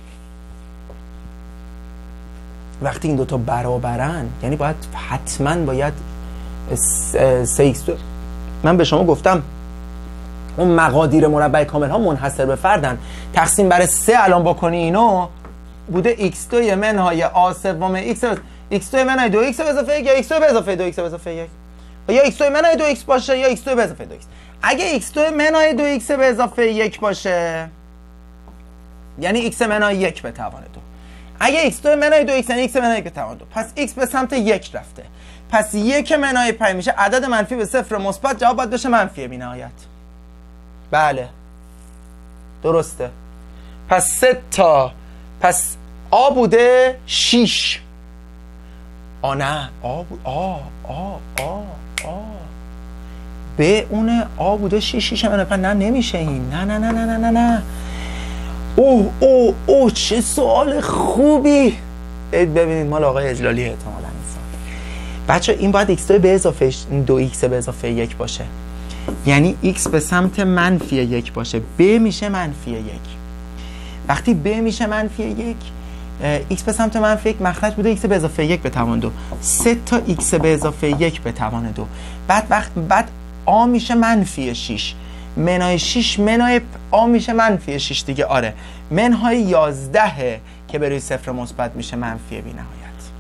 S1: وقتی این دوتا برابرن یعنی باید حتما باید سه ایکس. من به شما گفتم اون مقادیر مربع کامل ها منحصر به فردن. تقسیم بر سه الان بکنی اینو بوده ایکس دو منهای آ سوم ایکس ایکس دو منهای دو ایکس به اضافه یک، یا ایکس دو به اضافه دو ایکس به اضافه یک، یا ایکس دو منهای دو ایکس باشه، یا ایکس دو به اضافه دو ایکس. اگه ایکس دو منهای دو ایکس به اضافه یک باشه یعنی ایکس منهای یک به توان دو. اگه ایکس دو منهای دو ایکس یعنی ایکس منهای یک به توان دو. پس ایکس به سمت یک رفته، پس یک منهای پنج میشه عدد منفی به صفر مثبت. جواب باید بشه منفی بی‌نهایت. بله درسته. پس سه تا، پس آ بوده شیش. آ نه آ بود آ آ آ آ به اونه آ بوده شیش شیش منهای پنج. نه نمیشه این. نه نه نه نه نه نه نه اوه اوه اوه چه سوال خوبی. ببینید مال آقای اجلالی احتمالاً بچه این باید ایکس دو به اضافه دو ایکس به اضافه یک باشه، یعنی ایکس به سمت منفی یک باشه. ب میشه منفی یک. وقتی ب میشه منفی یک، ایکس به سمت منفی یک مخرج بوده ایکس به اضافه یک به توان دو. سه تا ایکس به اضافه یک به توان دو. بعد وقت بعد آ میشه منفی شیش. منهای شیش منهای آ میشه منفی شیش دیگه. آره منهای یازده که بروی صفر مثبت میشه منفی بی‌نهایت.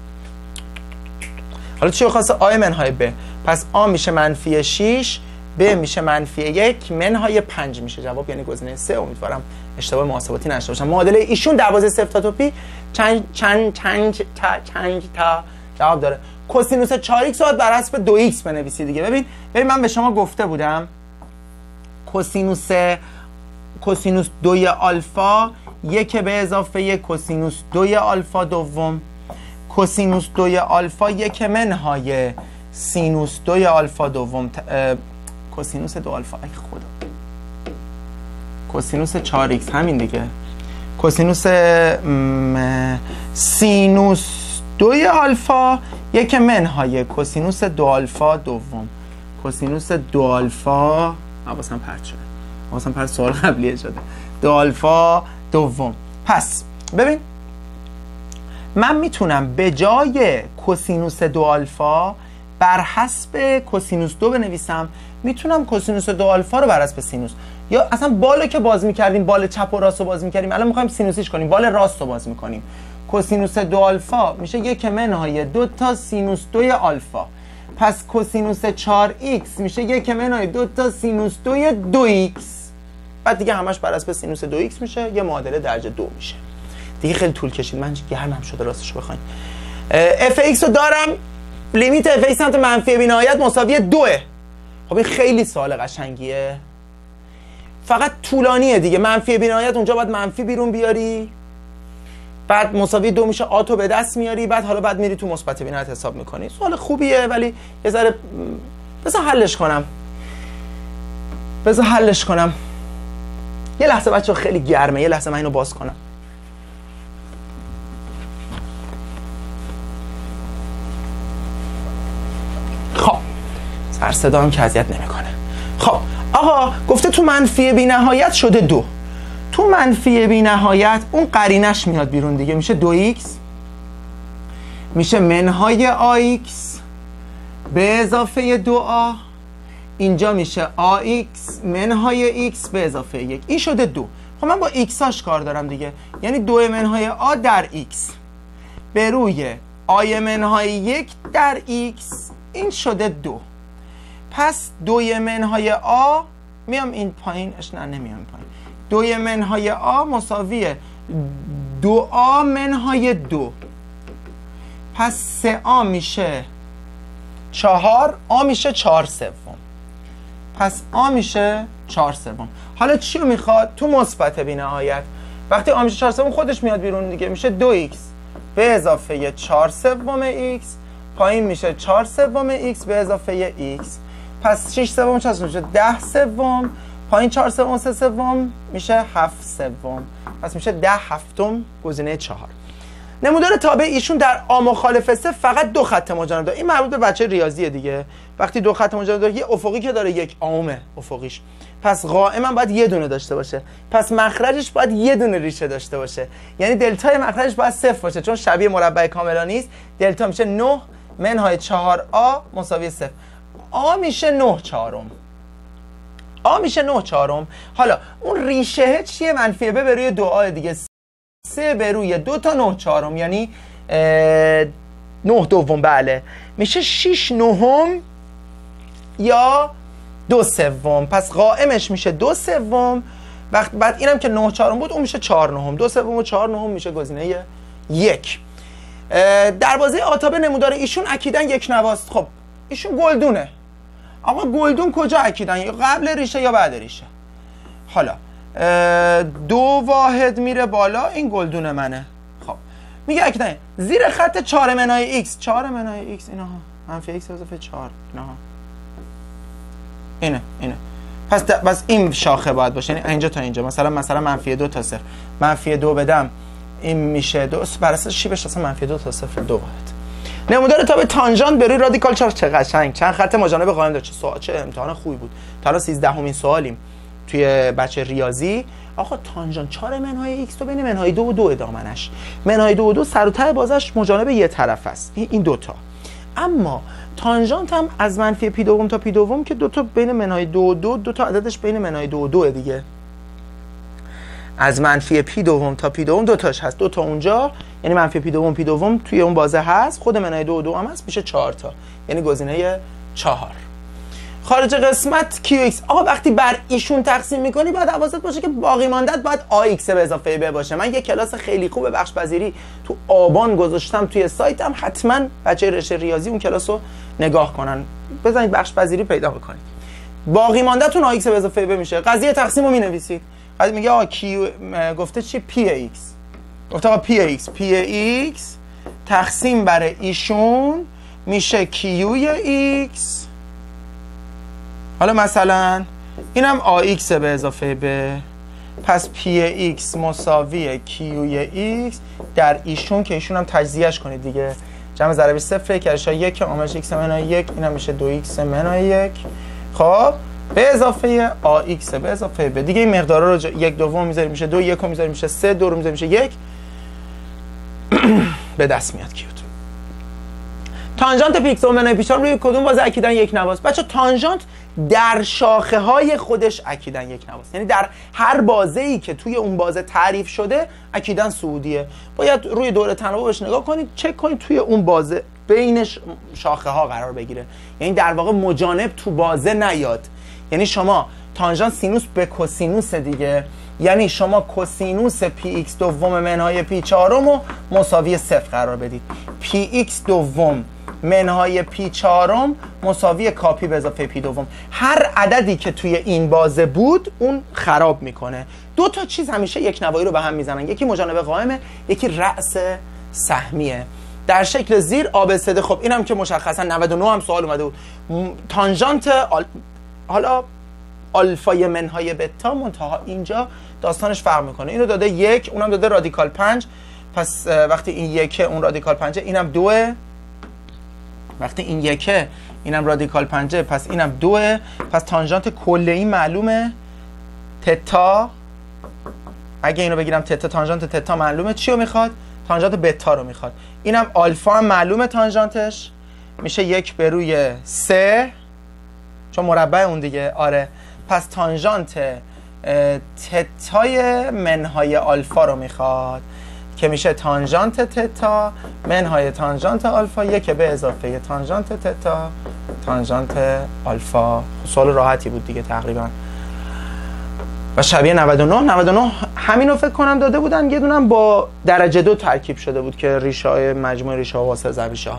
S1: حالا چی خواسته؟ آی منهای ب. پس آ میشه منفی شیش، ب میشه منفی یک، منهای پنج میشه جواب، یعنی گزینه سه. امیدوارم اشتباه محاسباتی نشته باشم. معادله ایشون دروازه صفر تا تو پی چند چند چند تا چند تا جواب داره. کوسینوس چهار ایکس رو بر حسب دو ایکس بنویسی دیگه. ببین ببین من به شما گفته بودم کوسینوس کوسینوس دو آلفا یک به اضافه یک کوسینوس دو آلفا دوم، کوسینوس دو آلفا یک منهای سینوس دو آلفا دوم. کوسینوس دو آلفا ای خدا کوسینوس چهار ایکس همین دیگه. کوسینوس سینوس دو آلفا یک منهای کوسینوس دو آلفا دوم. کوسینوس دو آلفا حواسم پرت شده، حواسم پرت سوال قبلیه شده. دو آلفا دوم. پس ببین من میتونم به جای کوسینوس دو آلفا بر حسب کوسینوس دو بنویسم. میتونم کوسینوس دو آلفا رو بر حسب سینوس، یا اصلا بالو که باز میکردیم بال چپ و راست رو باز میکردیم، الان میخوایم سینوسیش کنیم، بال راست رو باز میکنیم. کوسینوس دو آلفا میشه یک منهای دو تا سینوس دو آلفا. پس کوسینوس چهار ایکس میشه یک منهای دو تا سینوس دو دو ایکس. بعد دیگه همش بر حسب سینوس دو ایکس میشه، یه معادله درجه دو میشه. دیگه خیلی طول کشید، من گرمم شده راستش بخواین. اف ایکس رو دارم، لیمیت اف ایکس سمت منفی بی‌نهایت مساوی دوه. خب این خیلی سوال قشنگیه، فقط طولانیه دیگه. منفی بی‌نهایت اونجا باید منفی بیرون بیاری، بعد مساوی دو میشه، آ تو به دست میاری، بعد حالا بعد میری تو مثبت بی‌نهایت حساب میکنی. سوال خوبیه ولی یه ذره بذار حلش کنم بذار حلش کنم یه لحظه بچه‌ها، خیلی گرمه، یه لحظه من اینو باز کنم. خب سر صدا هم که اذیت نمیکنه. خب آقا گفته تو منفی بی نهایت شده دو. تو منفی بی نهایت اون قرینش میاد بیرون دیگه، میشه دو ایکس، میشه منهای آ ایکس به اضافه دو آ، اینجا میشه آ ایکس منهای ایکس به اضافه یک. این شده دو. خب من با ایکس هاش کار دارم دیگه، یعنی دو منهای آ در ایکس به روی آی منهای یک در ایکس، این شده دو. پس دوی منهای آ، میام این پایین اش نه نمیام پایین، دوی منهای آ مساویه دو آ منهای دو. پس سه آ میشه چهار، آ میشه چهار سوم. پس آ میشه چهار سوم. حالا چی رو میخواد؟ تو مثبت بی نهایت وقتی آ میشه چهار سوم خودش میاد بیرون دیگه، میشه دو ایکس به اضافه چهار سوم ایکس، پایین میشه چهار سوم ایکس به اضافه ایکس. پس شش سوم چهار سوم میشه ده سوم، پایین چهار سوم سه سوم میشه هفت سوم. پس میشه ده هفتم گزینه چهار. نمودار تابع ایشون در آ مخالف سه فقط دو خط مجانب داره. این مربوط به بچه ریاضیه دیگه. وقتی دو خط مجانب داره، یه افقی که داره یک آمه افقیش، پس قائم هم باید یه دونه داشته باشه، پس مخرجش باید یه دونه ریشه داشته باشه، یعنی دلتای مخرجش باید صفر باشه، چون شبیه مربع کاملا نیست. دلتا میشه نه منهای چهار آ مساوی صفر. آ میشه نه چهارم. آ میشه نه چهارم. حالا اون ریشه چیه؟ منفی ب به روی دو آ دیگه، سه به روی دو تا نه چهارم، یعنی نه دوم. بله میشه شش نهم یا دو سوم. پس قائمش میشه دو سوم. وقت بعد اینم که نه چهارم بود اون میشه چهار نهم. دو سوم و چهار نهم میشه گزینه یک. در بازه آتابه نمودار ایشون اکیدن یک نواست. خب ایشون گلدونه. آقا گلدون کجا اکیدن؟ قبل ریشه یا بعد ریشه؟ حالا دو واحد میره بالا، این گلدون منه. خب میگه اکیدن زیر خط چهار منهای ایکس. چهار منهای ایکس اینا ها، منفی ایکس اضافه چهار اینا ها، اینه اینه. پس بس این شاخه باید باشه، یعنی اینجا تا اینجا. مثلا مثلا منفی دو تا صفر، منفی دو بدم این میشه دو، بر اساس چی بشه؟ اصلا منفی دو تا صفر دو واحد. نمودار تابع تانژانت به روی رادیکال چهار. چه قشنگ، چند خط مجانب قائم داره. چه سوال، چه امتحان خوبی بود. تا الان سیزدهمین سوالیم توی بچه ریاضی. آقا تانژانت چهار منهای ایکس تو بین منهای دو و دو دامنش، منهای دو و دو سر و ته بازش مجانب یه طرف است، این دوتا. اما تانژانت هم از منفی پی دوم تا پی دوم که دوتا بین منهای دو و دو، دوتا عددش بین منهای دو و دو دیگه. از منفی پی دوم تا پی دوم دوتاش هست، دوتا اونجا، یعنی منفی پی دوم پی دوم توی اون بازه هست، خود منهای دو و دو هم هست، میشه چهار تا، یعنی گزینه چهار. خارج قسمت کیو ایکس. آقا وقتی بر ایشون تقسیم میکنی باید حواست باشه که باقی ماندت باید آ ایکس به اضافه ب باشه. من یه کلاس خیلی خوب بخش پذیری تو آبان گذاشتم توی سایتم، حتما بچه رشته ریاضی اون کلاس رو نگاه کنن، بزنید بخش پذیری پیدا بکنید. باقی ماندهتون آ ایکس به اضافه ب میشه. قضیه تقسیم رو مینویسید. بعد میگه آقا کیو گفته چی؟ پی ایکس. گفته آقا پی ایکس، پی ایکس تقسیم بر ایشون میشه کیوی ایکس. حالا مثلا اینم آ ایکس به اضافه ب، پس پی ایکس مساوی کیوی ایکس در ایشون، که ایشون هم تجزیهش کنید دیگه. جمع ضربش صفره، کرشا یک، آمش ایکس منهای یک، اینم میشه دو ایکس منهای یک. خب به اضافه آ ایکس به اضافه ب دیگه. این مقدارا رو ج... یک دوم میذاریم میشه دو، یک رو میذاریم میشه سه، دو رو میذاریم میشه یک. به دست میاد کیوت. تانژانت پیکس و منهای پیچان روی کدوم بازه اکیدن یک نواست؟ بچه تانژانت در شاخه های خودش اکیدن یک نواست، یعنی در هر بازه‌ای که توی اون بازه تعریف شده اکیدن صعودیه. باید روی دوره تناوبش نگاه کنید، چک کنید توی اون بازه بینش شاخه ها قرار بگیره، یعنی در واقع مجانب تو بازه نیاد. یعنی شما تانژانت سینوس به کوسینوس دیگه، یعنی شما کوسینوس پی ایکس دوم منهای پی چهارم رو مساوی صفر قرار بدید. پی ایکس دوم منهای پی چهارم مساوی کاپی به اضافه پی دوم. هر عددی که توی این بازه بود اون خراب میکنه. دو تا چیز همیشه یک نوایی رو به هم میزنن، یکی مجانبه قائمه، یکی رأس سهمیه. در شکل زیر آبسده. خب اینم که مشخصا نود و نه هم سوال اومده بود. تانژانت آل... حالا آلفای منهای بتا، منتها اینجا داستانش فرق میکنه. اینو داده یک، اونم داده رادیکال پنج. پس وقتی این یکه اون رادیکال پنجه، اینم دوه. وقتی این یکه اینم رادیکال پنجه، پس اینم دوه. پس تانژانت کلی معلومه تتا. اگه اینو بگیرم تتا، تانژانت تتا معلومه چی رو میخواد؟ تانژانت بتا رو میخواد. اینم آلفا هم معلومه تانژانتش، میشه یک به روی سه، چون مربع اون دیگه. آره، پس تانژانت تتای منهای آلفا رو میخواد که میشه تانژانت تتا منهای تانژانت آلفا یک به اضافه تانژانت تتا تانژانت آلفا. سوال راحتی بود دیگه تقریبا و شبیه نود و نه. نود و نه همین رو فکر کنم داده بودن، یه دونم با درجه دو ترکیب شده بود که ریشه های مجموع ریشه ها واسه ضریشه ها.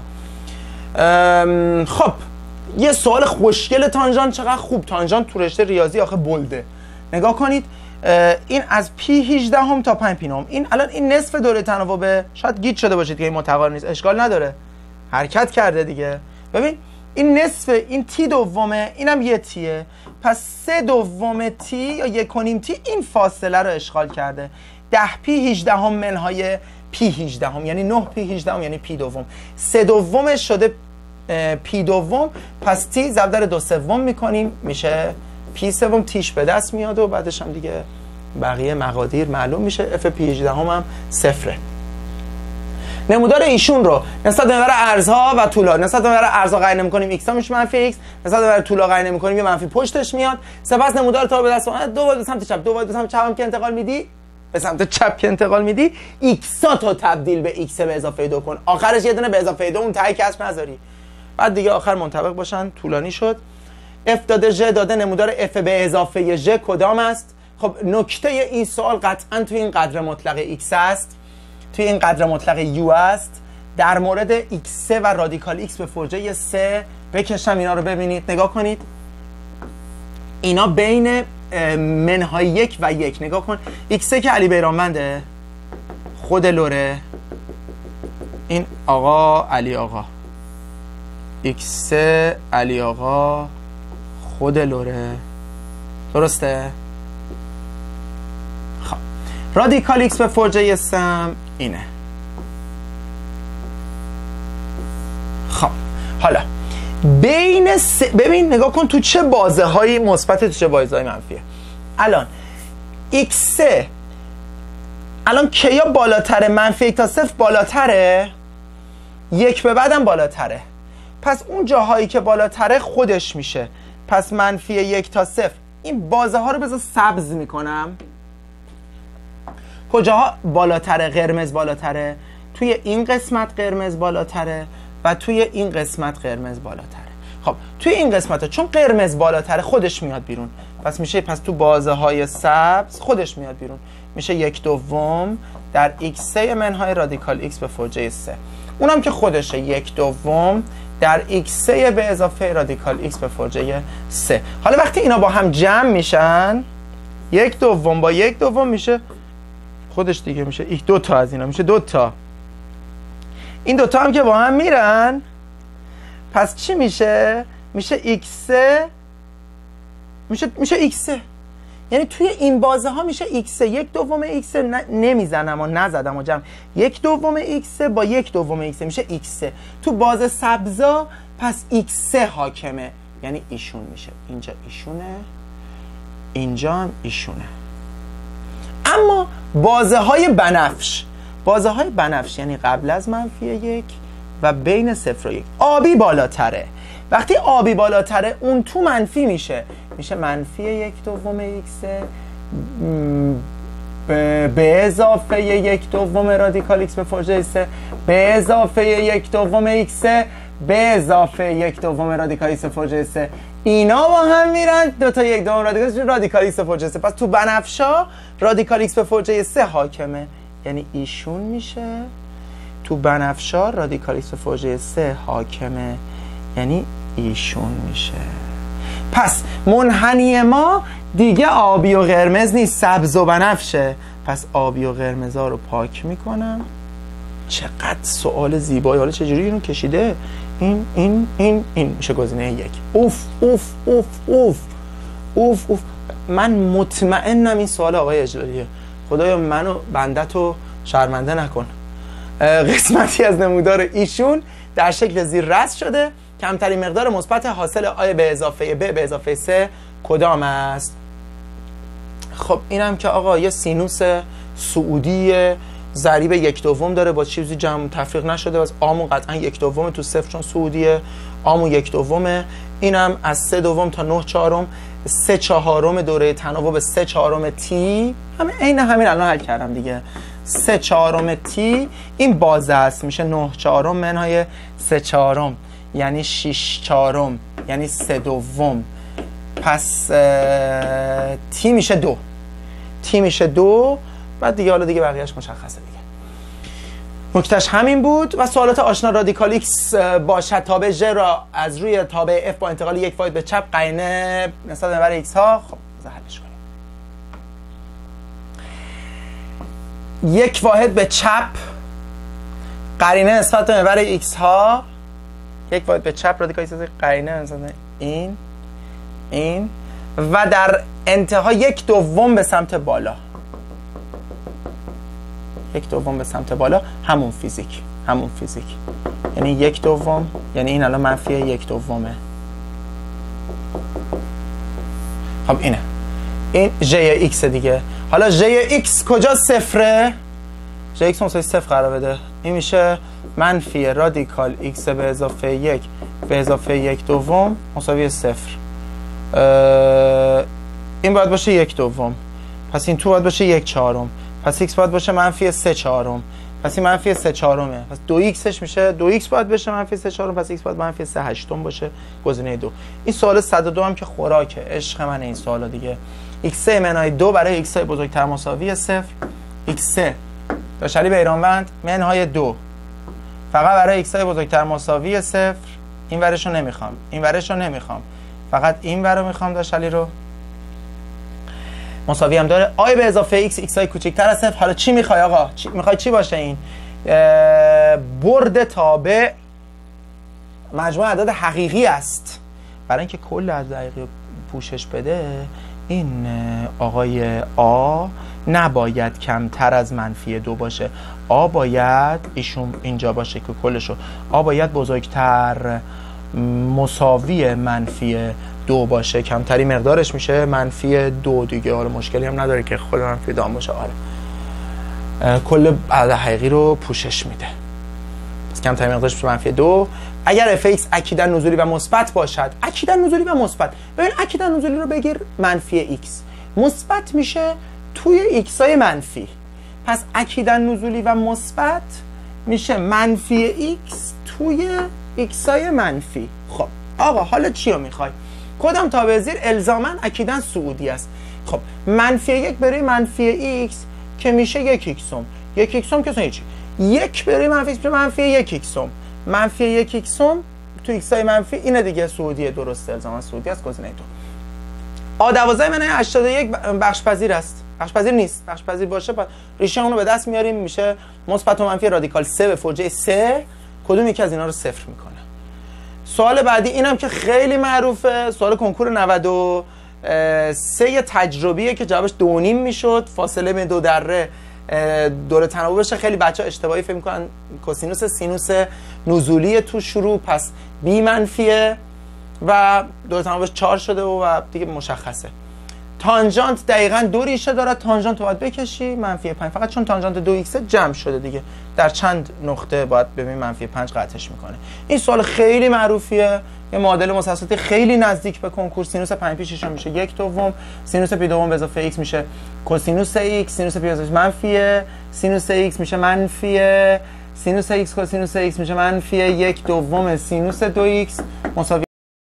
S1: خب یه سوال خوشگل تانژانت. چقدر خوب تانژانت تو رشته ریاضی آخه بلده. نگاه کنید، این از پی هجده هم تا پنج پی نه. این الان این نصف دوره تناوبه. شاید گیج شده باشید که این متقارن نیست، اشکال نداره، حرکت کرده دیگه. ببین این نصف، این تی دومه، اینم یه تیه، پس سه دوم تی یا یک و نیم تی این فاصله رو اشغال کرده. ده پی هجده هم منهای پی هجده هم یعنی نه پی هجده هم یعنی پی دوم. سه دومش شده پی دوم، پس تی ضرب در دو سوم میکنیم میشه پی سوم. تیش به دست میاد و بعدش هم دیگه بقیه مقادیر معلوم میشه. اف پی هجده هم هم صفره. نمودار ایشون رو نسبت به محور ارزها و طول‌ها، نسبت به محور ارزها قرار نمی‌کنیم ایکس ها میشه منفی ایکس، نسبت به محور طول‌ها قرار نمی‌کنیم یه منفی پشتش میاد. سپس نمودار تا به دست اومد دو به سمت چپ، دو به سمت چپ هم که انتقال میدی، به سمت چپ که انتقال میدی، ایکس ها تو تبدیل به ایکس به اضافه دو کن، آخرش یه دونه به اضافه دو اون ته کسر نذاری، بعد دیگه آخر منطبق باشن. طولانی شد. اف داده ژ داده نمودار اف به اضافه ژ کدام است؟ خب نکته این سوال قطعا توی این قدر مطلق ایکس است، توی این قدر مطلق یو است. در مورد ایکس و رادیکال ایکس به فرجه سه بکشم اینا رو ببینید. نگاه کنید اینا بین منهای یک و یک. نگاه کن ایکس که علی بیرانونده، خود لوره، این آقا علی آقا، ایکس علی آقا خود لوره، درسته؟ خب رادیکال ایکس به فرجه سم اینه. خب حالا بین س... ببین نگاه کن تو چه بازه هایی مثبت، تو چه بازه های منفیه. الان ایکس الان کیا بالاتره؟ منفی یک تا صفر بالاتره، یک به بعدم بالاتره. پس اون جاهایی که بالاتره خودش میشه. پس منفی یک تا صفر. این بازه ها رو بذار سبز میکنم. کجاها بالاتره؟ قرمز بالاتره، توی این قسمت قرمز بالاتره و توی این قسمت قرمز بالاتره. خب توی این قسمت ها چون قرمز بالاتره خودش میاد بیرون، پس میشه پس تو بازه های سبز خودش میاد بیرون، میشه یک دوم در ایکس سه منهای رادیکال ایکس به فرجه سه. اونم که خودشه یک دوم در ایکس سه به اضافه رادیکال ایکس به فرجه سه. حالا وقتی اینا با هم جمع میشن، یک دوم با یک دوم میشه خودش دیگه، میشه یک دو تا از اینا میشه دو تا. این دوتا هم که با هم میرن پس چی میشه؟ میشه ایکس میشه میشه ایکس. یعنی توی این بازه ها میشه ایکس یک دوم ایکس. نمیزنم و نزدم و جمع یک دوم ایکس با یک دوم ایکس میشه ایکس. تو بازه سبزا پس ایکس حاکمه، یعنی ایشون میشه. اینجا ایشونه، اینجا هم ایشونه. اما بازه های بنفش، بازه های بنفش یعنی قبل از منفی یک و بین صفر و یک. آبی بالاتره. وقتی آبی بالاتره اون تو منفی میشه، میشه منفی یک دوم ایکس به اضافه یک دوم رادیکال ایکس به فرجه سه به اضافه یک دوم ایکس به اضافه یک دوم رادیکال ایکس به فرجه سه. اینا با هم میرن دو تا یک دوم رادیکال رادیکال ایکس به فوق سه. پس تو بنفشا رادیکال ایکس به فوق سه حاکمه، یعنی ایشون میشه. تو بنفشا رادیکال ایکس به فوق سه حاکمه، یعنی ایشون میشه. پس منحنی ما دیگه آبی و قرمز نیست، سبز و بنفشه. پس آبی و قرمزا رو پاک میکنم. چقدر سوال زیبایی. حالا چجوری اینو کشیده؟ این این این این میشه گزینه یک. اوف اوف اوف اوف اوف اوف. من مطمئنم این سوال آقای اجلالیه. خدایا منو بندتو شرمنده نکن. قسمتی از نمودار ایشون در شکل زیر رسم شده. کمترین مقدار مثبت حاصل آ به اضافه ب به اضافه س کدام است؟ خب اینم که آقا یه سینوس سعودی ضریب یک دوم داره، با چیزی جمع تفریق نشده، بس آمون قطعا یک دومه تو صفر چون سعودیه، آمون یک دومه. اینم از سه دوم تا نه چهارم، سه چهارم دوره تناوب سه چهارم تی، همه عین همین الان حل کردم دیگه. سه چهارم تی این بازه است، میشه نه چهارم منهای سه چهارم، یعنی شش چهارم، یعنی سه دوم. پس تی میشه دو، تی میشه دو. بعد دیگه حالا دیگه بقیهش مشخصه دیگه. نکتهش همین بود. و سوالات آشنا رادیکال ایکس باشد تابع ژ را از روی تابع اف با انتقال یک واحد به چپ قرینه نسبت محور ایکس ها. خب بذار حلش کنیم. یک واحد به چپ قرینه نسبت به محور ایکس ها، یک واحد به چپ رادیکال ایکس قرینه نسبت این این و در انتها یک دوم به سمت بالا، یک دوم به سمت بالا، همون فیزیک، همون فیزیک، یعنی یک دوم، یعنی این الان منفی یک دومه. خب اینه، این ژ ایکس دیگه. حالا ژ ایکس کجا صفره؟ ژ ایکس مساوی صفر قرار بده. این میشه منفی رادیکال ایکس به اضافه یک به اضافه یک دوم مساوی صفر. این باید باشه یک دوم، پس این تو باید باشه یک چهارم، پس ایکس باید باشه منفی سه چهارم، پس این منفی سه چهارمه، پس دو ایکسش میشه دو ایکس باید بشه منفی سه چهارم، پس ایکس باید منفی سه هشتم باشه، گزینه دو. این سوال صد و دو هم که خوراکه، عشق من این سوالا دیگه. ایکس سه منهای دو برای ایکس های بزرگتر مساوی صفر، ایکس سه داشتری بیرانوند منهای دو فقط برای ایکس های بزرگتر مساوی صفر. این ورش رو نمیخوام، این ورش رو نمیخوام، فقط این ور رو میخوام داشتری رو. مساوی هم داره آی به اضافه ایکس، ایکس های کوچکتر از صفر. حالا چی میخوای آقا؟ چی میخوای چی باشه این؟ برد تابع مجموع اعداد حقیقی است. برای اینکه کل اعداد حقیقی پوشش بده، این آقای آ نباید کمتر از منفی دو باشه. آ باید ایشون اینجا باشه که کلشو، آ باید بزرگتر مساوی منفی دو باشه، کمتری مقدارش میشه منفی دو دیگه. حالا مشکلی هم نداره که خود منفی دو هم باشه. آره کل عدد حقیقی رو پوشش میده، پس کمتری مقدارش میشه منفی دو. اگر اف ایکس اکیداً نزولی و مثبت باشد، اکیداً نزولی و مثبت، ببین اکیداً نزولی رو بگیر منفی ایکس، مثبت میشه توی ایکس های منفی، پس اکیداً نزولی و مثبت میشه منفی ایکس توی ایکس های منفی. خب آقا حالا چی رو میخوای؟ کدام تابع زیر الزاماً اکیداً سعودی است؟ خب منفی یک برای منفی ایکس که میشه یک ایکسوم، یک ایکسوم که هیچی، یک برای منفی ایکس منفی یک ایکسوم، منفی یک ایکسوم تو ایکس های منفی اینه دیگه، سعودیه، درسته، الزاماً سعودی است، گزینه دو. آ دوازده منهای هشتاد و یک بخش پذیر است. بخش پذیر نیست، بخش پذیر باشه پس ریشه اون رو به دست میاریم، میشه مثبت و منفی رادیکال سه به فوق سه، کدوم یکی از اینا رو صفر میکنه. سوال بعدی اینم که خیلی معروفه، سوال کنکور نود و سه تجربیه که جوابش دو نیم میشد، فاصله بین دو دره دوره تناوبش. خیلی بچه ها اشتباهی فکر میکنن کوسینوس سینوس نزولی تو شروع، پس بی منفیه و دوره تناوبش چهار شده و دیگه مشخصه. تانژانت دقیقاً دو ریشه داره، تانژانت باید بکشی منفی پنج، فقط چون تانژانت دو ایکس جمع شده دیگه، در چند نقطه باید ببین منفی پنج قطعش میکنه. این سوال خیلی معروفیه، یه معادله مسلسلاتی خیلی نزدیک به کنکور. سینوس پنج پیشش میشه یک دوم، سینوس پی دوم به اضافه ایکس میشه کوسینوس ایکس، سینوس پی اضافه منفیه، سینوس ایکس میشه منفیه، سینوس ایکس کوسینوس ایکس میشه منفیه یک دوم سینوس دو ایکس مساوی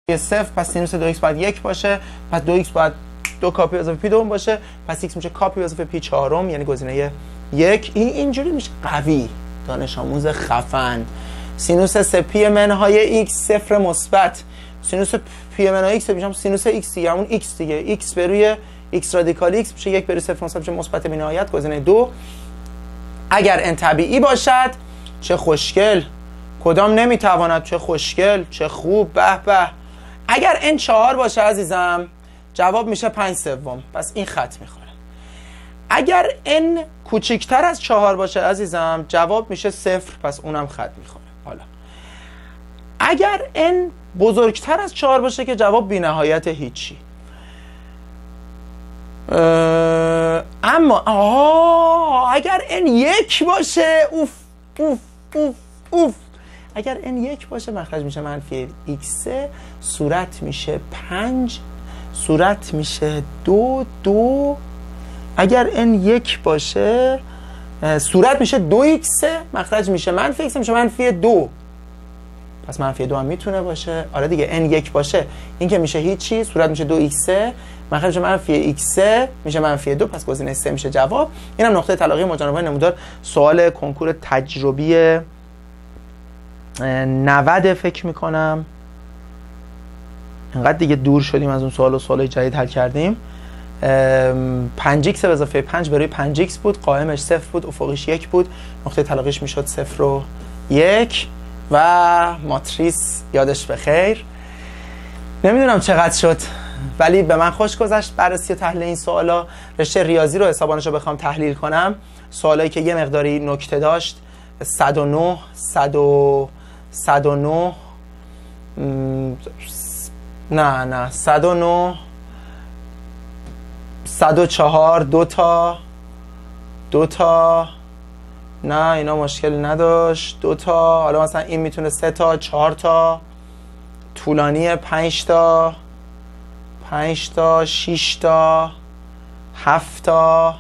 S1: صفر، پس سینوس دو ایکس باید یک باشه، پس دو ایکس باید دو کاپی اضافه پی دوم باشه، پس ایکس میشه کاپی اضافه پی چهارم، یعنی گزینه یک. این اینجوری میشه قوی، دانش آموز خفن. سینوس سه پی منهای ایکس صفر مثبت، سینوس پی منهای ایکس میشه سینوس ایکس دیگه، همون ایکس دیگه، ایکس به روی ایکس رادیکال ایکس میشه یک به روی صفر مثبت، میشه مثبت بی‌نهایت، گزینه دو. اگر ان طبیعی باشد چه خوشگل، کدام نمیتواند، چه خوشگل، چه خوب، به به. اگر ان چهار باشه عزیزم جواب میشه پنج سوم، پس این خط میخوره. اگر n کوچکتر از چهار باشه عزیزم جواب میشه صفر، پس اونم خط میخوره. حالا اگر n بزرگتر از چهار باشه که جواب بی نهایت هیچی. اما آه اگر n یک باشه اوف اوف اوف اوف اگر n یک باشه مخرج میشه منفی x، صورت میشه پنج، صورت میشه دو دو. اگر n یک باشه صورت میشه دو ایکس، مخرج میشه منفی x، میشه منفی دو، پس منفی دو هم میتونه باشه. آره دیگه n یک باشه این که میشه هیچی، صورت میشه دو ایکس، مخرج میشه منفی x، میشه منفی دو، پس گزینه سه میشه جواب. اینم نقطه تلاقی مجانبهای نمودار، سوال کنکور تجربی نود فکر میکنم. اینقدر دیگه دور شدیم از اون سوال و سوال جدید حل کردیم. پنج ایکس به اضافه پنج به روی پنج ایکس بود، قائمش صفر بود، افقیش یک بود، نقطه تلاقیش میشد صفر و یک و ماتریس یادش بخیر. نمیدونم چقدر شد ولی به من خوش گذشت بررسی و تحلیل این سوالا. رشته ریاضی رو حسابانش رو بخوام تحلیل کنم، سوالایی که یه مقداری نکته داشت، صد و نه صد و صد و نه نه نه صد و نه صد و چهار دو تا دو تا نه اینا مشکلی نداشت، دو تا. حالا مثلا این میتونه سه تا، چهار تا، طولانی پنج تا پنج تا، شش تا، هفت تا،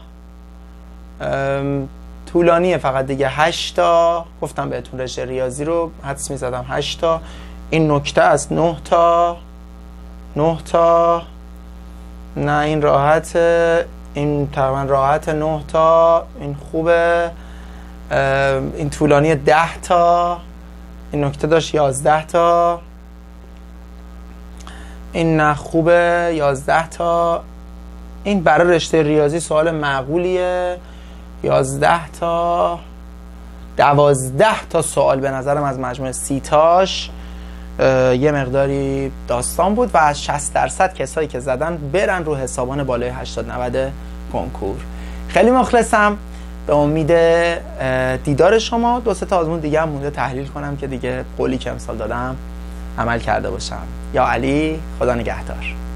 S1: طولانیه فقط دیگه هشت تا. گفتم بهتون رشته ریاضی رو حدس میزدم هشت تا. این نکته است نه تا نه تا، نه این راحته، این تقریبا راحت نه تا، این خوبه، این طولانی ده تا، این نکته داشت یازده تا، این نه خوبه یازده تا. این برای رشته ریاضی سوال معقولیه، یازده تا. دوازده تا سوال به نظرم از مجموع سی تاش یه مقداری داستان بود و از شصت درصد کسایی که زدن برن رو حسابان بالای هشتاد نود کنکور. خیلی مخلصم، به امید دیدار شما. دو سه تا آزمون دیگه هم مونده تحلیل کنم که دیگه قولی که امسال دادم عمل کرده باشم. یا علی، خدا نگهدار.